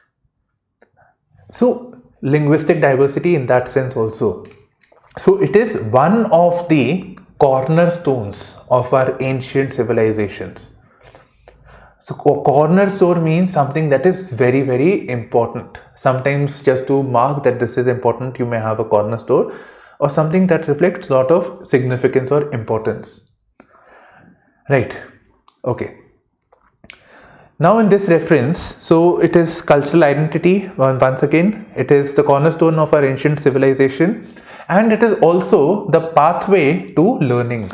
So linguistic diversity in that sense also. So it is one of the cornerstones of our ancient civilizations. So cornerstone means something that is very very important. Sometimes just to mark that this is important, you may have a cornerstone, or something that reflects a lot of significance or importance. Right. Okay. Now in this reference, so it is cultural identity. Once again, it is the cornerstone of our ancient civilization. And it is also the pathway to learning.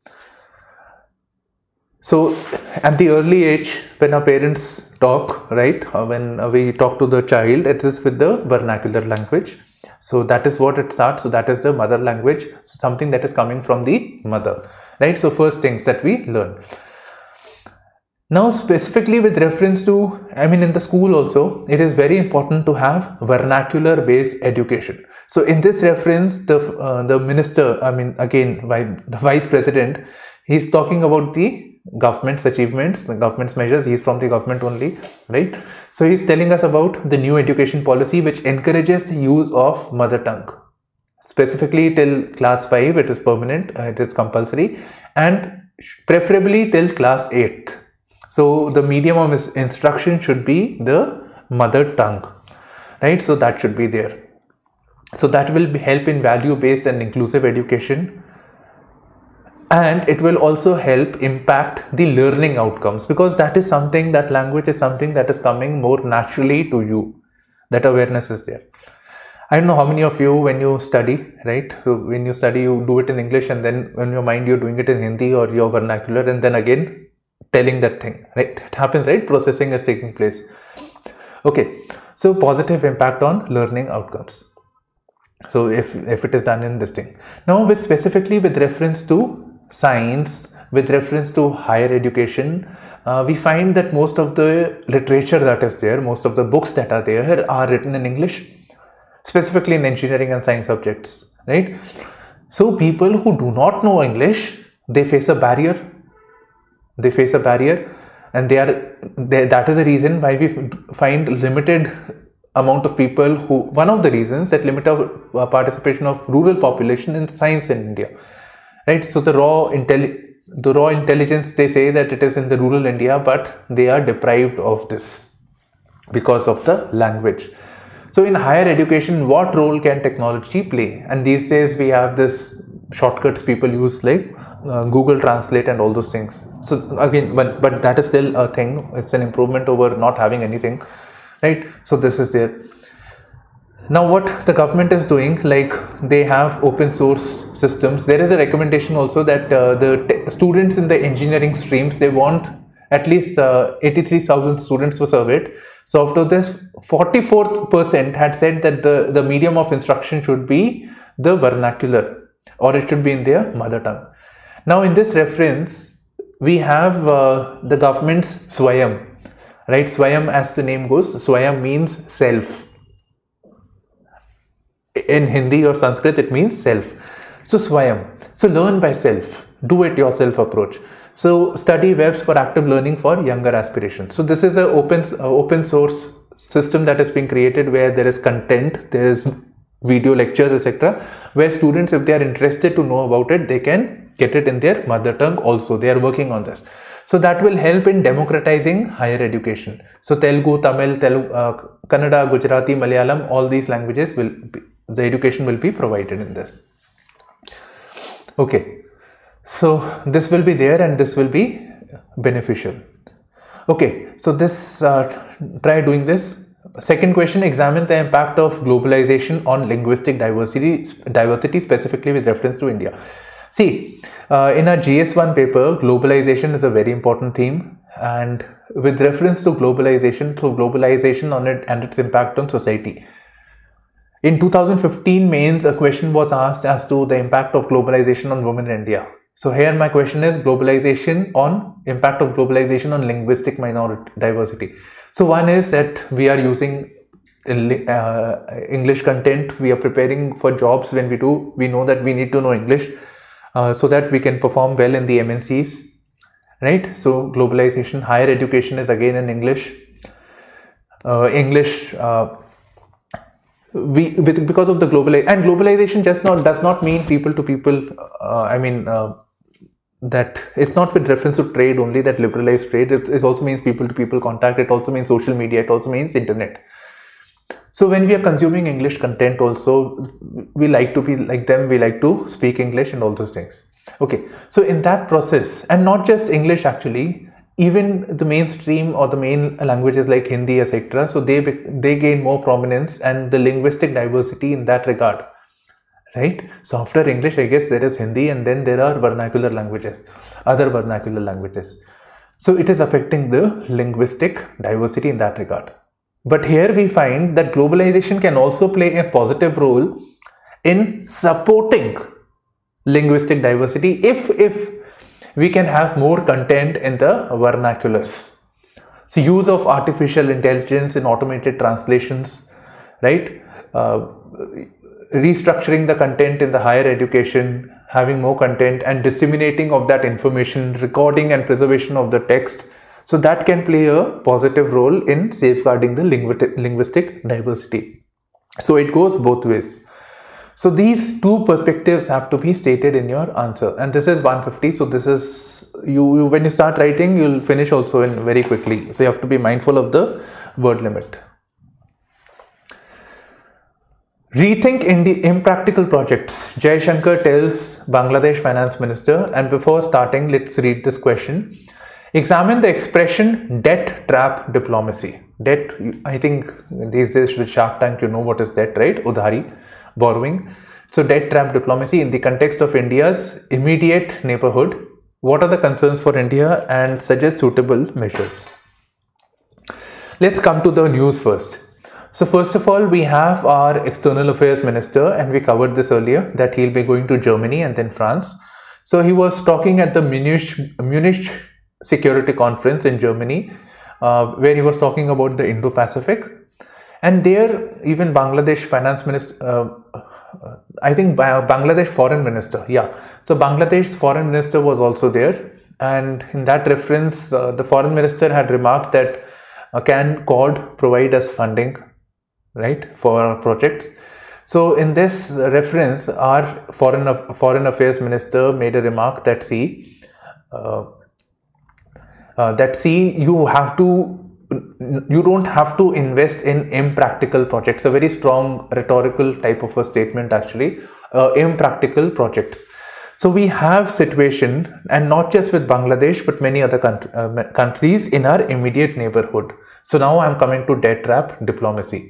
So at the early age, when our parents talk, right, when we talk to the child, it is with the vernacular language. So that is what it starts. So that is the mother language, so something that is coming from the mother, right? So first things that we learn. Now specifically with reference to, I mean in the school also, it is very important to have vernacular based education. So in this reference, the uh, the minister, I mean again the vice president, he's talking about the government's achievements, the government's measures. He's from the government only, right? So he's telling us about the new education policy which encourages the use of mother tongue. Specifically till class five, it is permanent, uh, it is compulsory, and preferably till class eighth. So the medium of instruction should be the mother tongue, right? So that should be there. So that will be help in value-based and inclusive education, and it will also help impact the learning outcomes, because that is something, that language is something that is coming more naturally to you. That awareness is there. I don't know how many of you, when you study, right? So when you study, you do it in English, and then in your mind, you're doing it in Hindi or your vernacular, and then again telling that thing, right? It happens, right? Processing is taking place. Okay, so positive impact on learning outcomes. So if, if it is done in this thing. Now with specifically with reference to science, with reference to higher education, uh, we find that most of the literature that is there, most of the books that are there are written in English, specifically in engineering and science subjects, right? So people who do not know English, they face a barrier. They face a barrier, and they are they, that is the reason why we find limited amount of people who, one of the reasons that limit our participation of rural population in science in India, right? So the raw intelli the raw intelligence, they say that it is in the rural India, but they are deprived of this because of the language. So in higher education, what role can technology play? And these days we have this shortcuts people use like uh, Google Translate and all those things. So again, but, but that is still a thing. It's an improvement over not having anything, right? So this is there. Now what the government is doing, like they have open source systems. There is a recommendation also that uh, the students in the engineering streams, they want at least uh, eighty-three thousand students were surveyed. So after this, forty-four percent had said that the, the medium of instruction should be the vernacular, or it should be in their mother tongue. Now in this reference, we have uh, the government's Swayam, right? Swayam, as the name goes, Swayam means self. In Hindi or Sanskrit, it means self. So Swayam, so learn by self, do it yourself approach. So study webs for active learning for younger aspirations. So this is an open, uh, open source system that is being created, where there is content, there is video lectures, et cetera, where students, if they are interested to know about it, they can get it in their mother tongue also. They are working on this. So that will help in democratizing higher education. So Telugu, Tamil, Telugu, uh, Kannada, Gujarati, Malayalam, all these languages will be, the education will be provided in this. Okay. So this will be there and this will be beneficial. Okay, so this, uh, try doing this. Second question, examine the impact of globalization on linguistic diversity, diversity specifically with reference to India. See, uh, in our G S one paper, globalization is a very important theme, and with reference to globalization, so globalization on it and its impact on society. In two thousand fifteen mains, a question was asked as to the impact of globalization on women in India. So here my question is globalization on impact of globalization on linguistic minority diversity. So one is that we are using uh, English content. We are preparing for jobs. When we do, we know that we need to know English uh, so that we can perform well in the M N Cs, right? So globalization, higher education is again in English. Uh, English, uh, we with, because of the globalization, and globalization just not does not mean people to people. Uh, I mean. Uh, that it's not with reference to trade only, that liberalized trade, it, it also means people to people contact, it also means social media, it also means internet. So when we are consuming English content also, we like to be like them, we like to speak English and all those things. Okay, so in that process, and not just English actually, even the mainstream or the main languages like Hindi, et cetera, so they, they gain more prominence, and the linguistic diversity in that regard. Right? So after English, I guess there is Hindi, and then there are vernacular languages, other vernacular languages. So it is affecting the linguistic diversity in that regard. But here we find that globalization can also play a positive role in supporting linguistic diversity if, if we can have more content in the vernaculars. So use of artificial intelligence in automated translations, right? Uh, restructuring the content in the higher education, having more content and disseminating of that information, recording and preservation of the text. So that can play a positive role in safeguarding the linguistic diversity. So it goes both ways. So these two perspectives have to be stated in your answer, and this is one fifty. So this is you, you when you start writing, you'll finish also in very quickly. So you have to be mindful of the word limit. Rethink Indi impractical projects, Jai Shankar tells Bangladesh Finance Minister. And before starting, let's read this question. Examine the expression debt trap diplomacy. Debt, I think these days with Shark Tank, you know what is debt, right? Udhari, borrowing. So debt trap diplomacy in the context of India's immediate neighborhood. What are the concerns for India and suggest suitable measures? Let's come to the news first. So first of all, we have our External Affairs Minister, and we covered this earlier, that he'll be going to Germany and then France. So he was talking at the Munich, Munich Security Conference in Germany, uh, where he was talking about the Indo-Pacific. And there, even Bangladesh Finance Minister, uh, I think Bangladesh Foreign Minister, yeah. So Bangladesh's Foreign Minister was also there. And in that reference, uh, the Foreign Minister had remarked that uh, can Quad provide us funding, right, for our projects? So in this reference, our foreign foreign affairs minister made a remark that see, uh, uh, that see, you have to, you don't have to invest in impractical projects. A very strong rhetorical type of a statement actually, uh, impractical projects. So we have situation, and not just with Bangladesh, but many other country, uh, countries in our immediate neighborhood. So now I'm coming to debt trap diplomacy.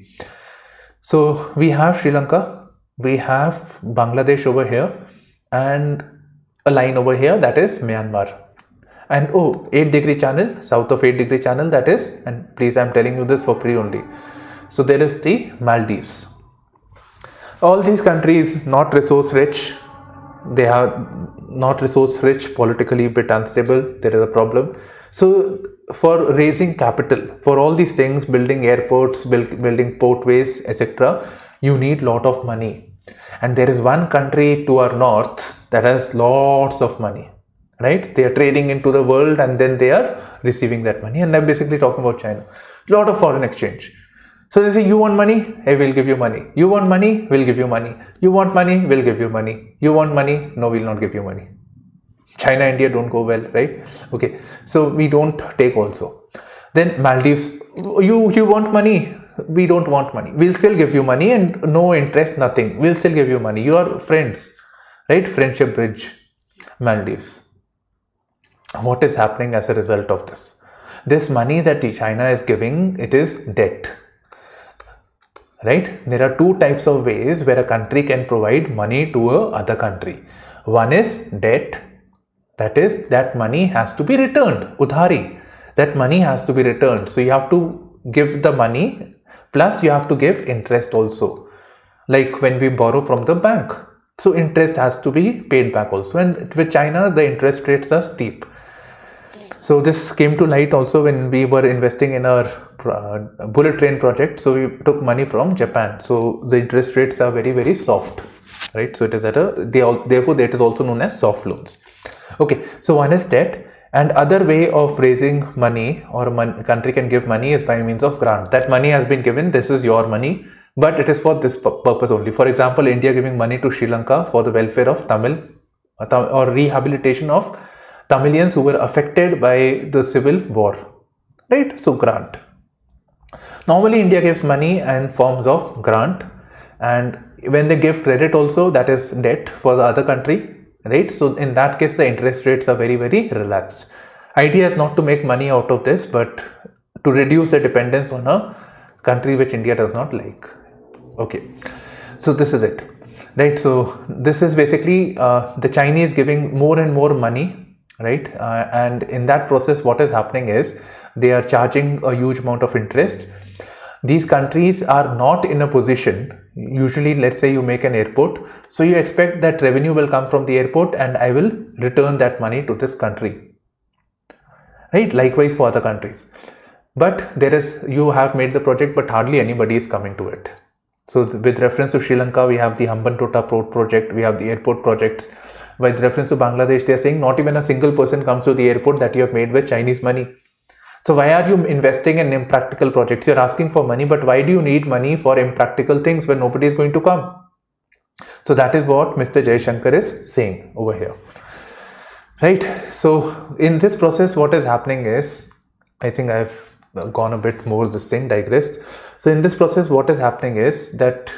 So we have Sri Lanka, we have Bangladesh over here, and a line over here, that is Myanmar. And oh, eight degree channel, south of eight degree channel, that is, and please, I'm telling you this for free only. So there is the Maldives. All these countries not resource rich, they are not resource rich, politically bit unstable, there is a problem. So for raising capital, for all these things, building airports, build, building portways, et cetera, you need lot of money. And there is one country to our north that has lots of money, right? They are trading into the world and then they are receiving that money. And I'm basically talking about China. Lot of foreign exchange. So they say, you want money? Hey, we'll give you money. You want money? We'll give you money. You want money? We'll give you money. You want money? No, we'll not give you money. China, India don't go well, right? Okay, so we don't take also. Then Maldives, you, you want money? We don't want money. We'll still give you money and no interest, nothing. We'll still give you money. You are friends, right? Friendship bridge, Maldives. What is happening as a result of this? This money that China is giving, it is debt, right? There are two types of ways where a country can provide money to a other country. One is debt. That is, that money has to be returned, udhari. That money has to be returned. So you have to give the money, plus you have to give interest also. Like when we borrow from the bank. So interest has to be paid back also. And with China, the interest rates are steep. So this came to light also when we were investing in our uh, bullet train project. So we took money from Japan. So the interest rates are very, very soft, right? So it is at a, they all, therefore it is also known as soft loans. Okay, so one is debt, and other way of raising money or a country can give money is by means of grant. That money has been given, this is your money, but it is for this purpose only. For example, India giving money to Sri Lanka for the welfare of Tamil or rehabilitation of Tamilians who were affected by the civil war, right? So grant. Normally India gives money in forms of grant, and when they give credit also, that is debt for the other country. Right, so in that case the interest rates are very very relaxed. Idea is not to make money out of this, but to reduce the dependence on a country which India does not like. Okay, so this is it, right? So this is basically uh, the Chinese giving more and more money, right? Uh, and in that process what is happening is they are charging a huge amount of interest. These countries are not in a position, usually let's say you make an airport, so you expect that revenue will come from the airport and I will return that money to this country, right? Likewise for other countries. But there is, you have made the project but hardly anybody is coming to it. So with reference to Sri Lanka, we have the Hambantota Port project, we have the airport projects. With reference to Bangladesh, they are saying not even a single person comes to the airport that you have made with Chinese money. So why are you investing in impractical projects? You're asking for money, but why do you need money for impractical things when nobody is going to come? So that is what Mister Jaishankar is saying over here, right? So in this process, what is happening is, I think I've gone a bit more this thing, digressed. So in this process, what is happening is that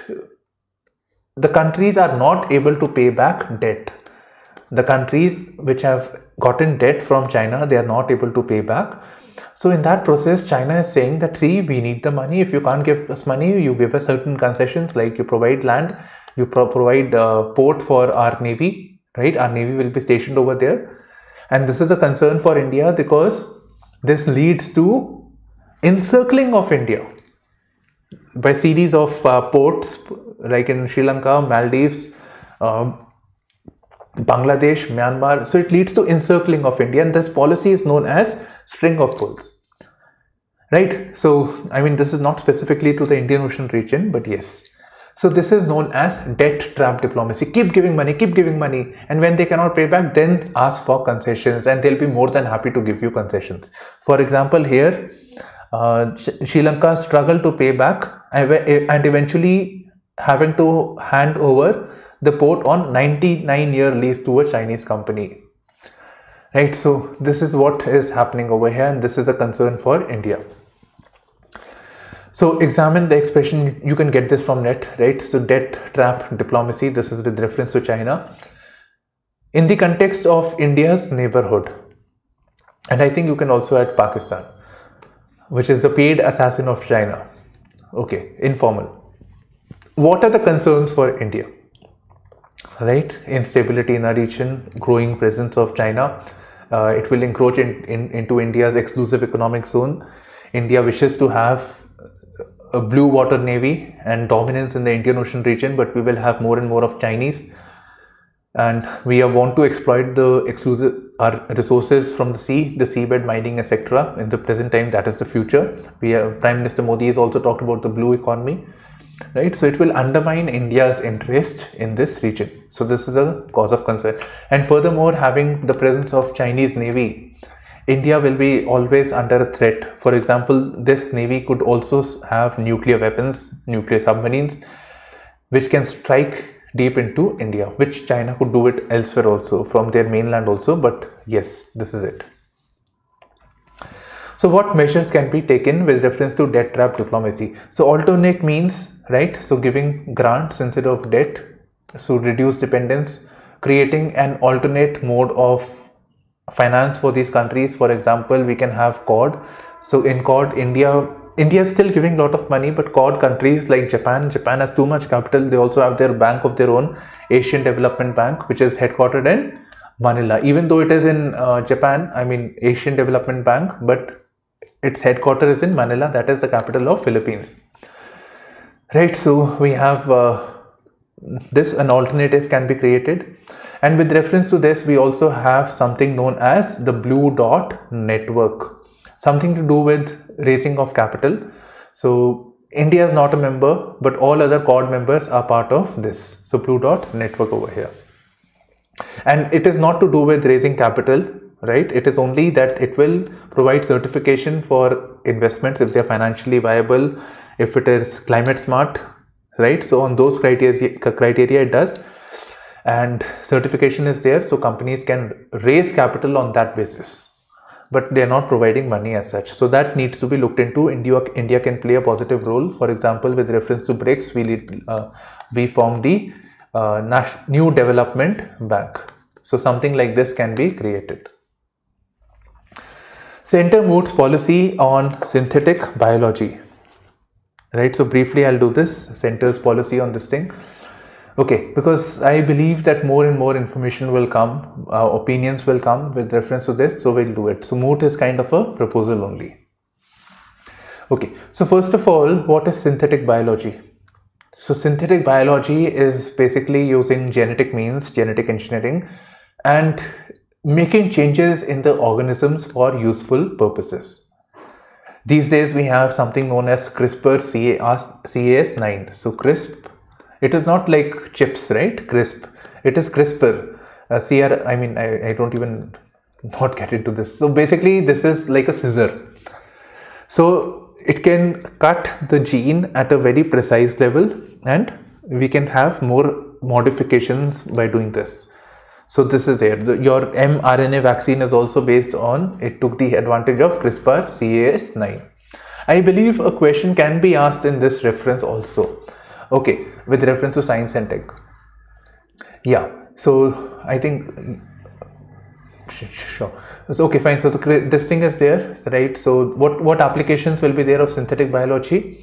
the countries are not able to pay back debt. The countries which have gotten debt from China, they are not able to pay back. So in that process, China is saying that, see, we need the money. If you can't give us money, you give us certain concessions, like you provide land, you pro provide uh, port for our navy, right? Our navy will be stationed over there. And this is a concern for India because this leads to encircling of India by series of uh, ports, like in Sri Lanka, Maldives, uh, Bangladesh, Myanmar. So it leads to encircling of India, and this policy is known as string of pearls, right? So, I mean, this is not specifically to the Indian Ocean region, but yes. So this is known as debt trap diplomacy. Keep giving money, keep giving money. And when they cannot pay back, then ask for concessions, and they'll be more than happy to give you concessions. For example, here, uh, Sri Lanka struggled to pay back and eventually having to hand over the port on ninety-nine year lease to a Chinese company. Right, so this is what is happening over here, and this is a concern for India. So examine the expression, you can get this from net, right? So debt trap diplomacy, this is with reference to China in the context of India's neighborhood. And I think you can also add Pakistan, which is the paid assassin of China. Okay, informal. What are the concerns for India? Right, instability in our region, growing presence of China. Uh, it will encroach in, in, into India's exclusive economic zone. India wishes to have a blue water navy and dominance in the Indian Ocean region, but we will have more and more of Chinese. And we want to exploit the exclusive our resources from the sea, the seabed mining, et cetera. In the present time, that is the future. We have, Prime Minister Modi has also talked about the blue economy. Right, so it will undermine India's interest in this region. So this is a cause of concern. And furthermore, having the presence of Chinese Navy, India will be always under a threat. For example, this Navy could also have nuclear weapons, nuclear submarines, which can strike deep into India, which China could do it elsewhere also, from their mainland also. But yes, this is it. So what measures can be taken with reference to debt trap diplomacy? So alternate means, right? So giving grants instead of debt, so reduce dependence, creating an alternate mode of finance for these countries. For example, we can have Quad. So in Quad, India, India is still giving a lot of money, but Quad countries like Japan, Japan has too much capital. They also have their bank of their own, Asian Development Bank, which is headquartered in Manila. Even though it is in uh, Japan, I mean Asian Development Bank, but its headquarters is in Manila, that is the capital of Philippines. Right, so we have uh, this, an alternative can be created. And with reference to this, we also have something known as the Blue Dot Network, something to do with raising of capital. So India is not a member, but all other Quad members are part of this. So Blue Dot Network over here. And it is not to do with raising capital, right? It is only that it will provide certification for investments if they are financially viable, if it is climate smart, right? So on those criteria, criteria it does, and certification is there, so companies can raise capital on that basis, but they are not providing money as such. So that needs to be looked into. India, India can play a positive role. For example, with reference to BRICS, we lead, uh, we form the uh, New Development Bank. So something like this can be created. Center moots policy on synthetic biology. Right, so briefly I'll do this, center's policy on this thing. Okay, because I believe that more and more information will come, uh, opinions will come with reference to this, so we'll do it. So moot is kind of a proposal only. Okay, so first of all, what is synthetic biology? So synthetic biology is basically using genetic means, genetic engineering, and making changes in the organisms for useful purposes. These days we have something known as CRISPR C A S nine. So CRISP, it is not like chips, right? CRISP, it is CRISPR. Uh, C R, I mean, I, I don't even not get into this. So basically this is like a scissor. So it can cut the gene at a very precise level, and we can have more modifications by doing this. So this is there. The, your mRNA vaccine is also based on, it took the advantage of CRISPR C A S nine. I believe a question can be asked in this reference also. Okay, with reference to science and tech. Yeah, so I think Sure. So, okay, fine. So the, this thing is there, right? So what, what applications will be there of synthetic biology?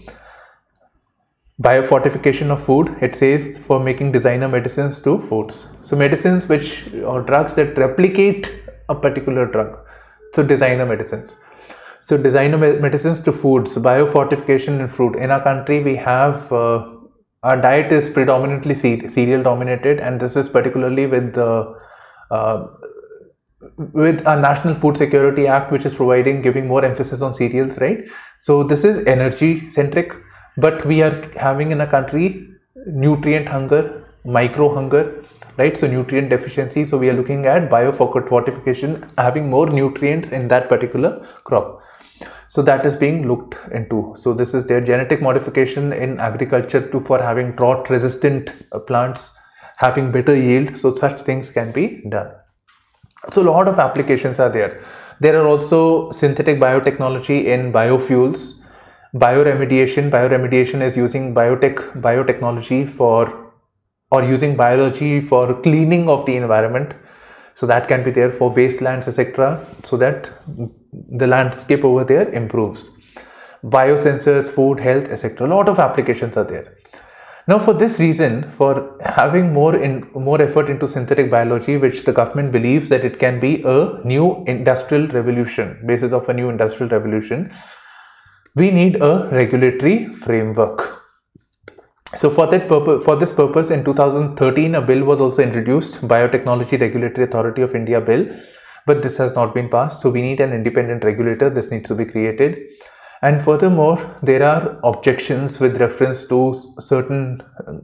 Biofortification of food. It says for making designer medicines to foods. So medicines which or drugs that replicate a particular drug. So designer medicines. So designer medicines to foods, biofortification in fruit. In our country, we have uh, our diet is predominantly cereal dominated, and this is particularly with the uh, with our National Food Security Act, which is providing giving more emphasis on cereals, right? So this is energy centric, but we are having in a country nutrient hunger, micro hunger, right? So nutrient deficiency. So we are looking at biofortification, having more nutrients in that particular crop. So that is being looked into. So this is their genetic modification in agriculture to for having drought resistant plants, having better yield. So such things can be done. So a lot of applications are there. There are also synthetic biotechnology in biofuels, bioremediation. Bioremediation is using biotech biotechnology for or using biology for cleaning of the environment. So that can be there for wastelands, et cetera. So that the landscape over there improves. Biosensors, food, health, et cetera. A lot of applications are there. Now, for this reason, for having more in more effort into synthetic biology, which the government believes that it can be a new industrial revolution, basis of a new industrial revolution, we need a regulatory framework. So for that purpose, for this purpose, in two thousand thirteen, a bill was also introduced, Biotechnology Regulatory Authority of India bill, but this has not been passed. So we need an independent regulator. This needs to be created. And furthermore, there are objections with reference to certain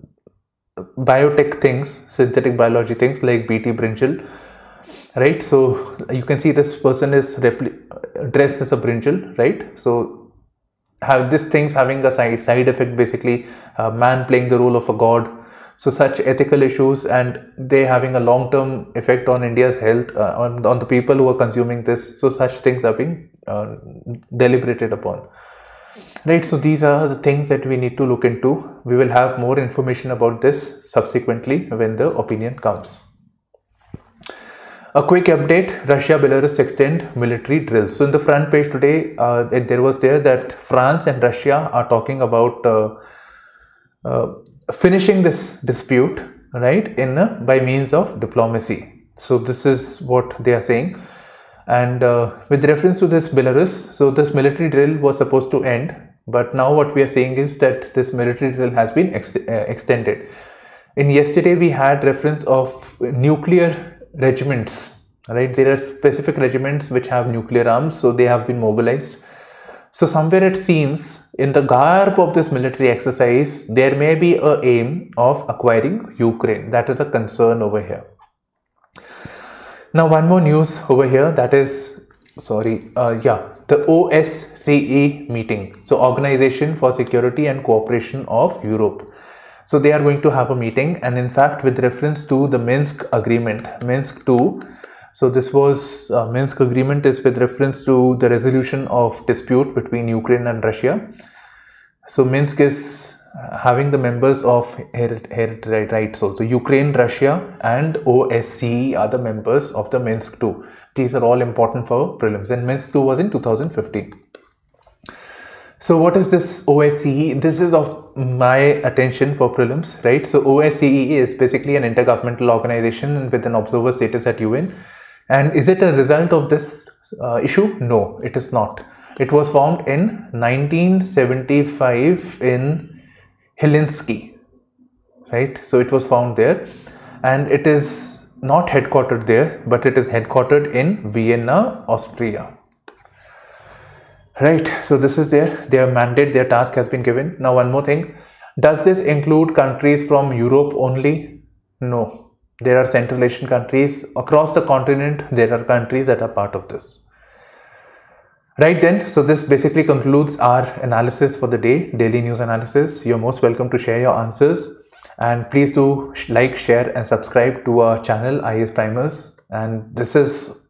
biotech things, synthetic biology things like B T brinjal, right? So you can see this person is dressed as a brinjal, right? So have these things having a side side effect, basically a man playing the role of a god. So such ethical issues, and they having a long-term effect on India's health, uh, on, on the people who are consuming this. So such things are being uh, deliberated upon, right? So these are the things that we need to look into. We will have more information about this subsequently when the opinion comes. A quick update: Russia, Belarus extend military drills. So in the front page today, uh, there was there that France and Russia are talking about uh, uh, finishing this dispute, right, in a, by means of diplomacy. So this is what they are saying. And uh, with reference to this Belarus, so this military drill was supposed to end, but now what we are saying is that this military drill has been ex uh, extended. In yesterday, we had reference of nuclear regiments, right? There are specific regiments which have nuclear arms, so they have been mobilized. So somewhere it seems in the garb of this military exercise, there may be a aim of acquiring Ukraine. That is a concern over here. Now one more news over here, that is, sorry, uh, yeah, the O S C E meeting. So Organization for Security and Cooperation of Europe. So they are going to have a meeting, and in fact with reference to the Minsk agreement, Minsk two. So this was uh, Minsk agreement is with reference to the resolution of dispute between Ukraine and Russia. So Minsk is having the members of hereditary rights also. Ukraine, Russia and O S C E are the members of the Minsk two. These are all important for prelims, and Minsk two was in two thousand fifteen. So what is this O S C E? This is of my attention for prelims, right? So O S C E is basically an intergovernmental organization with an observer status at U N. And is it a result of this uh, issue? No, it is not. It was formed in nineteen seventy-five in Helsinki, right? So it was found there, and it is not headquartered there, but it is headquartered in Vienna, Austria. Right, so this is their, their mandate, their task has been given. Now one more thing, does this include countries from Europe only? No. There are Central Asian countries across the continent. There are countries that are part of this. Right then, so this basically concludes our analysis for the day, daily news analysis. You're most welcome to share your answers, and please do like, share and subscribe to our channel I A S Primers. And this is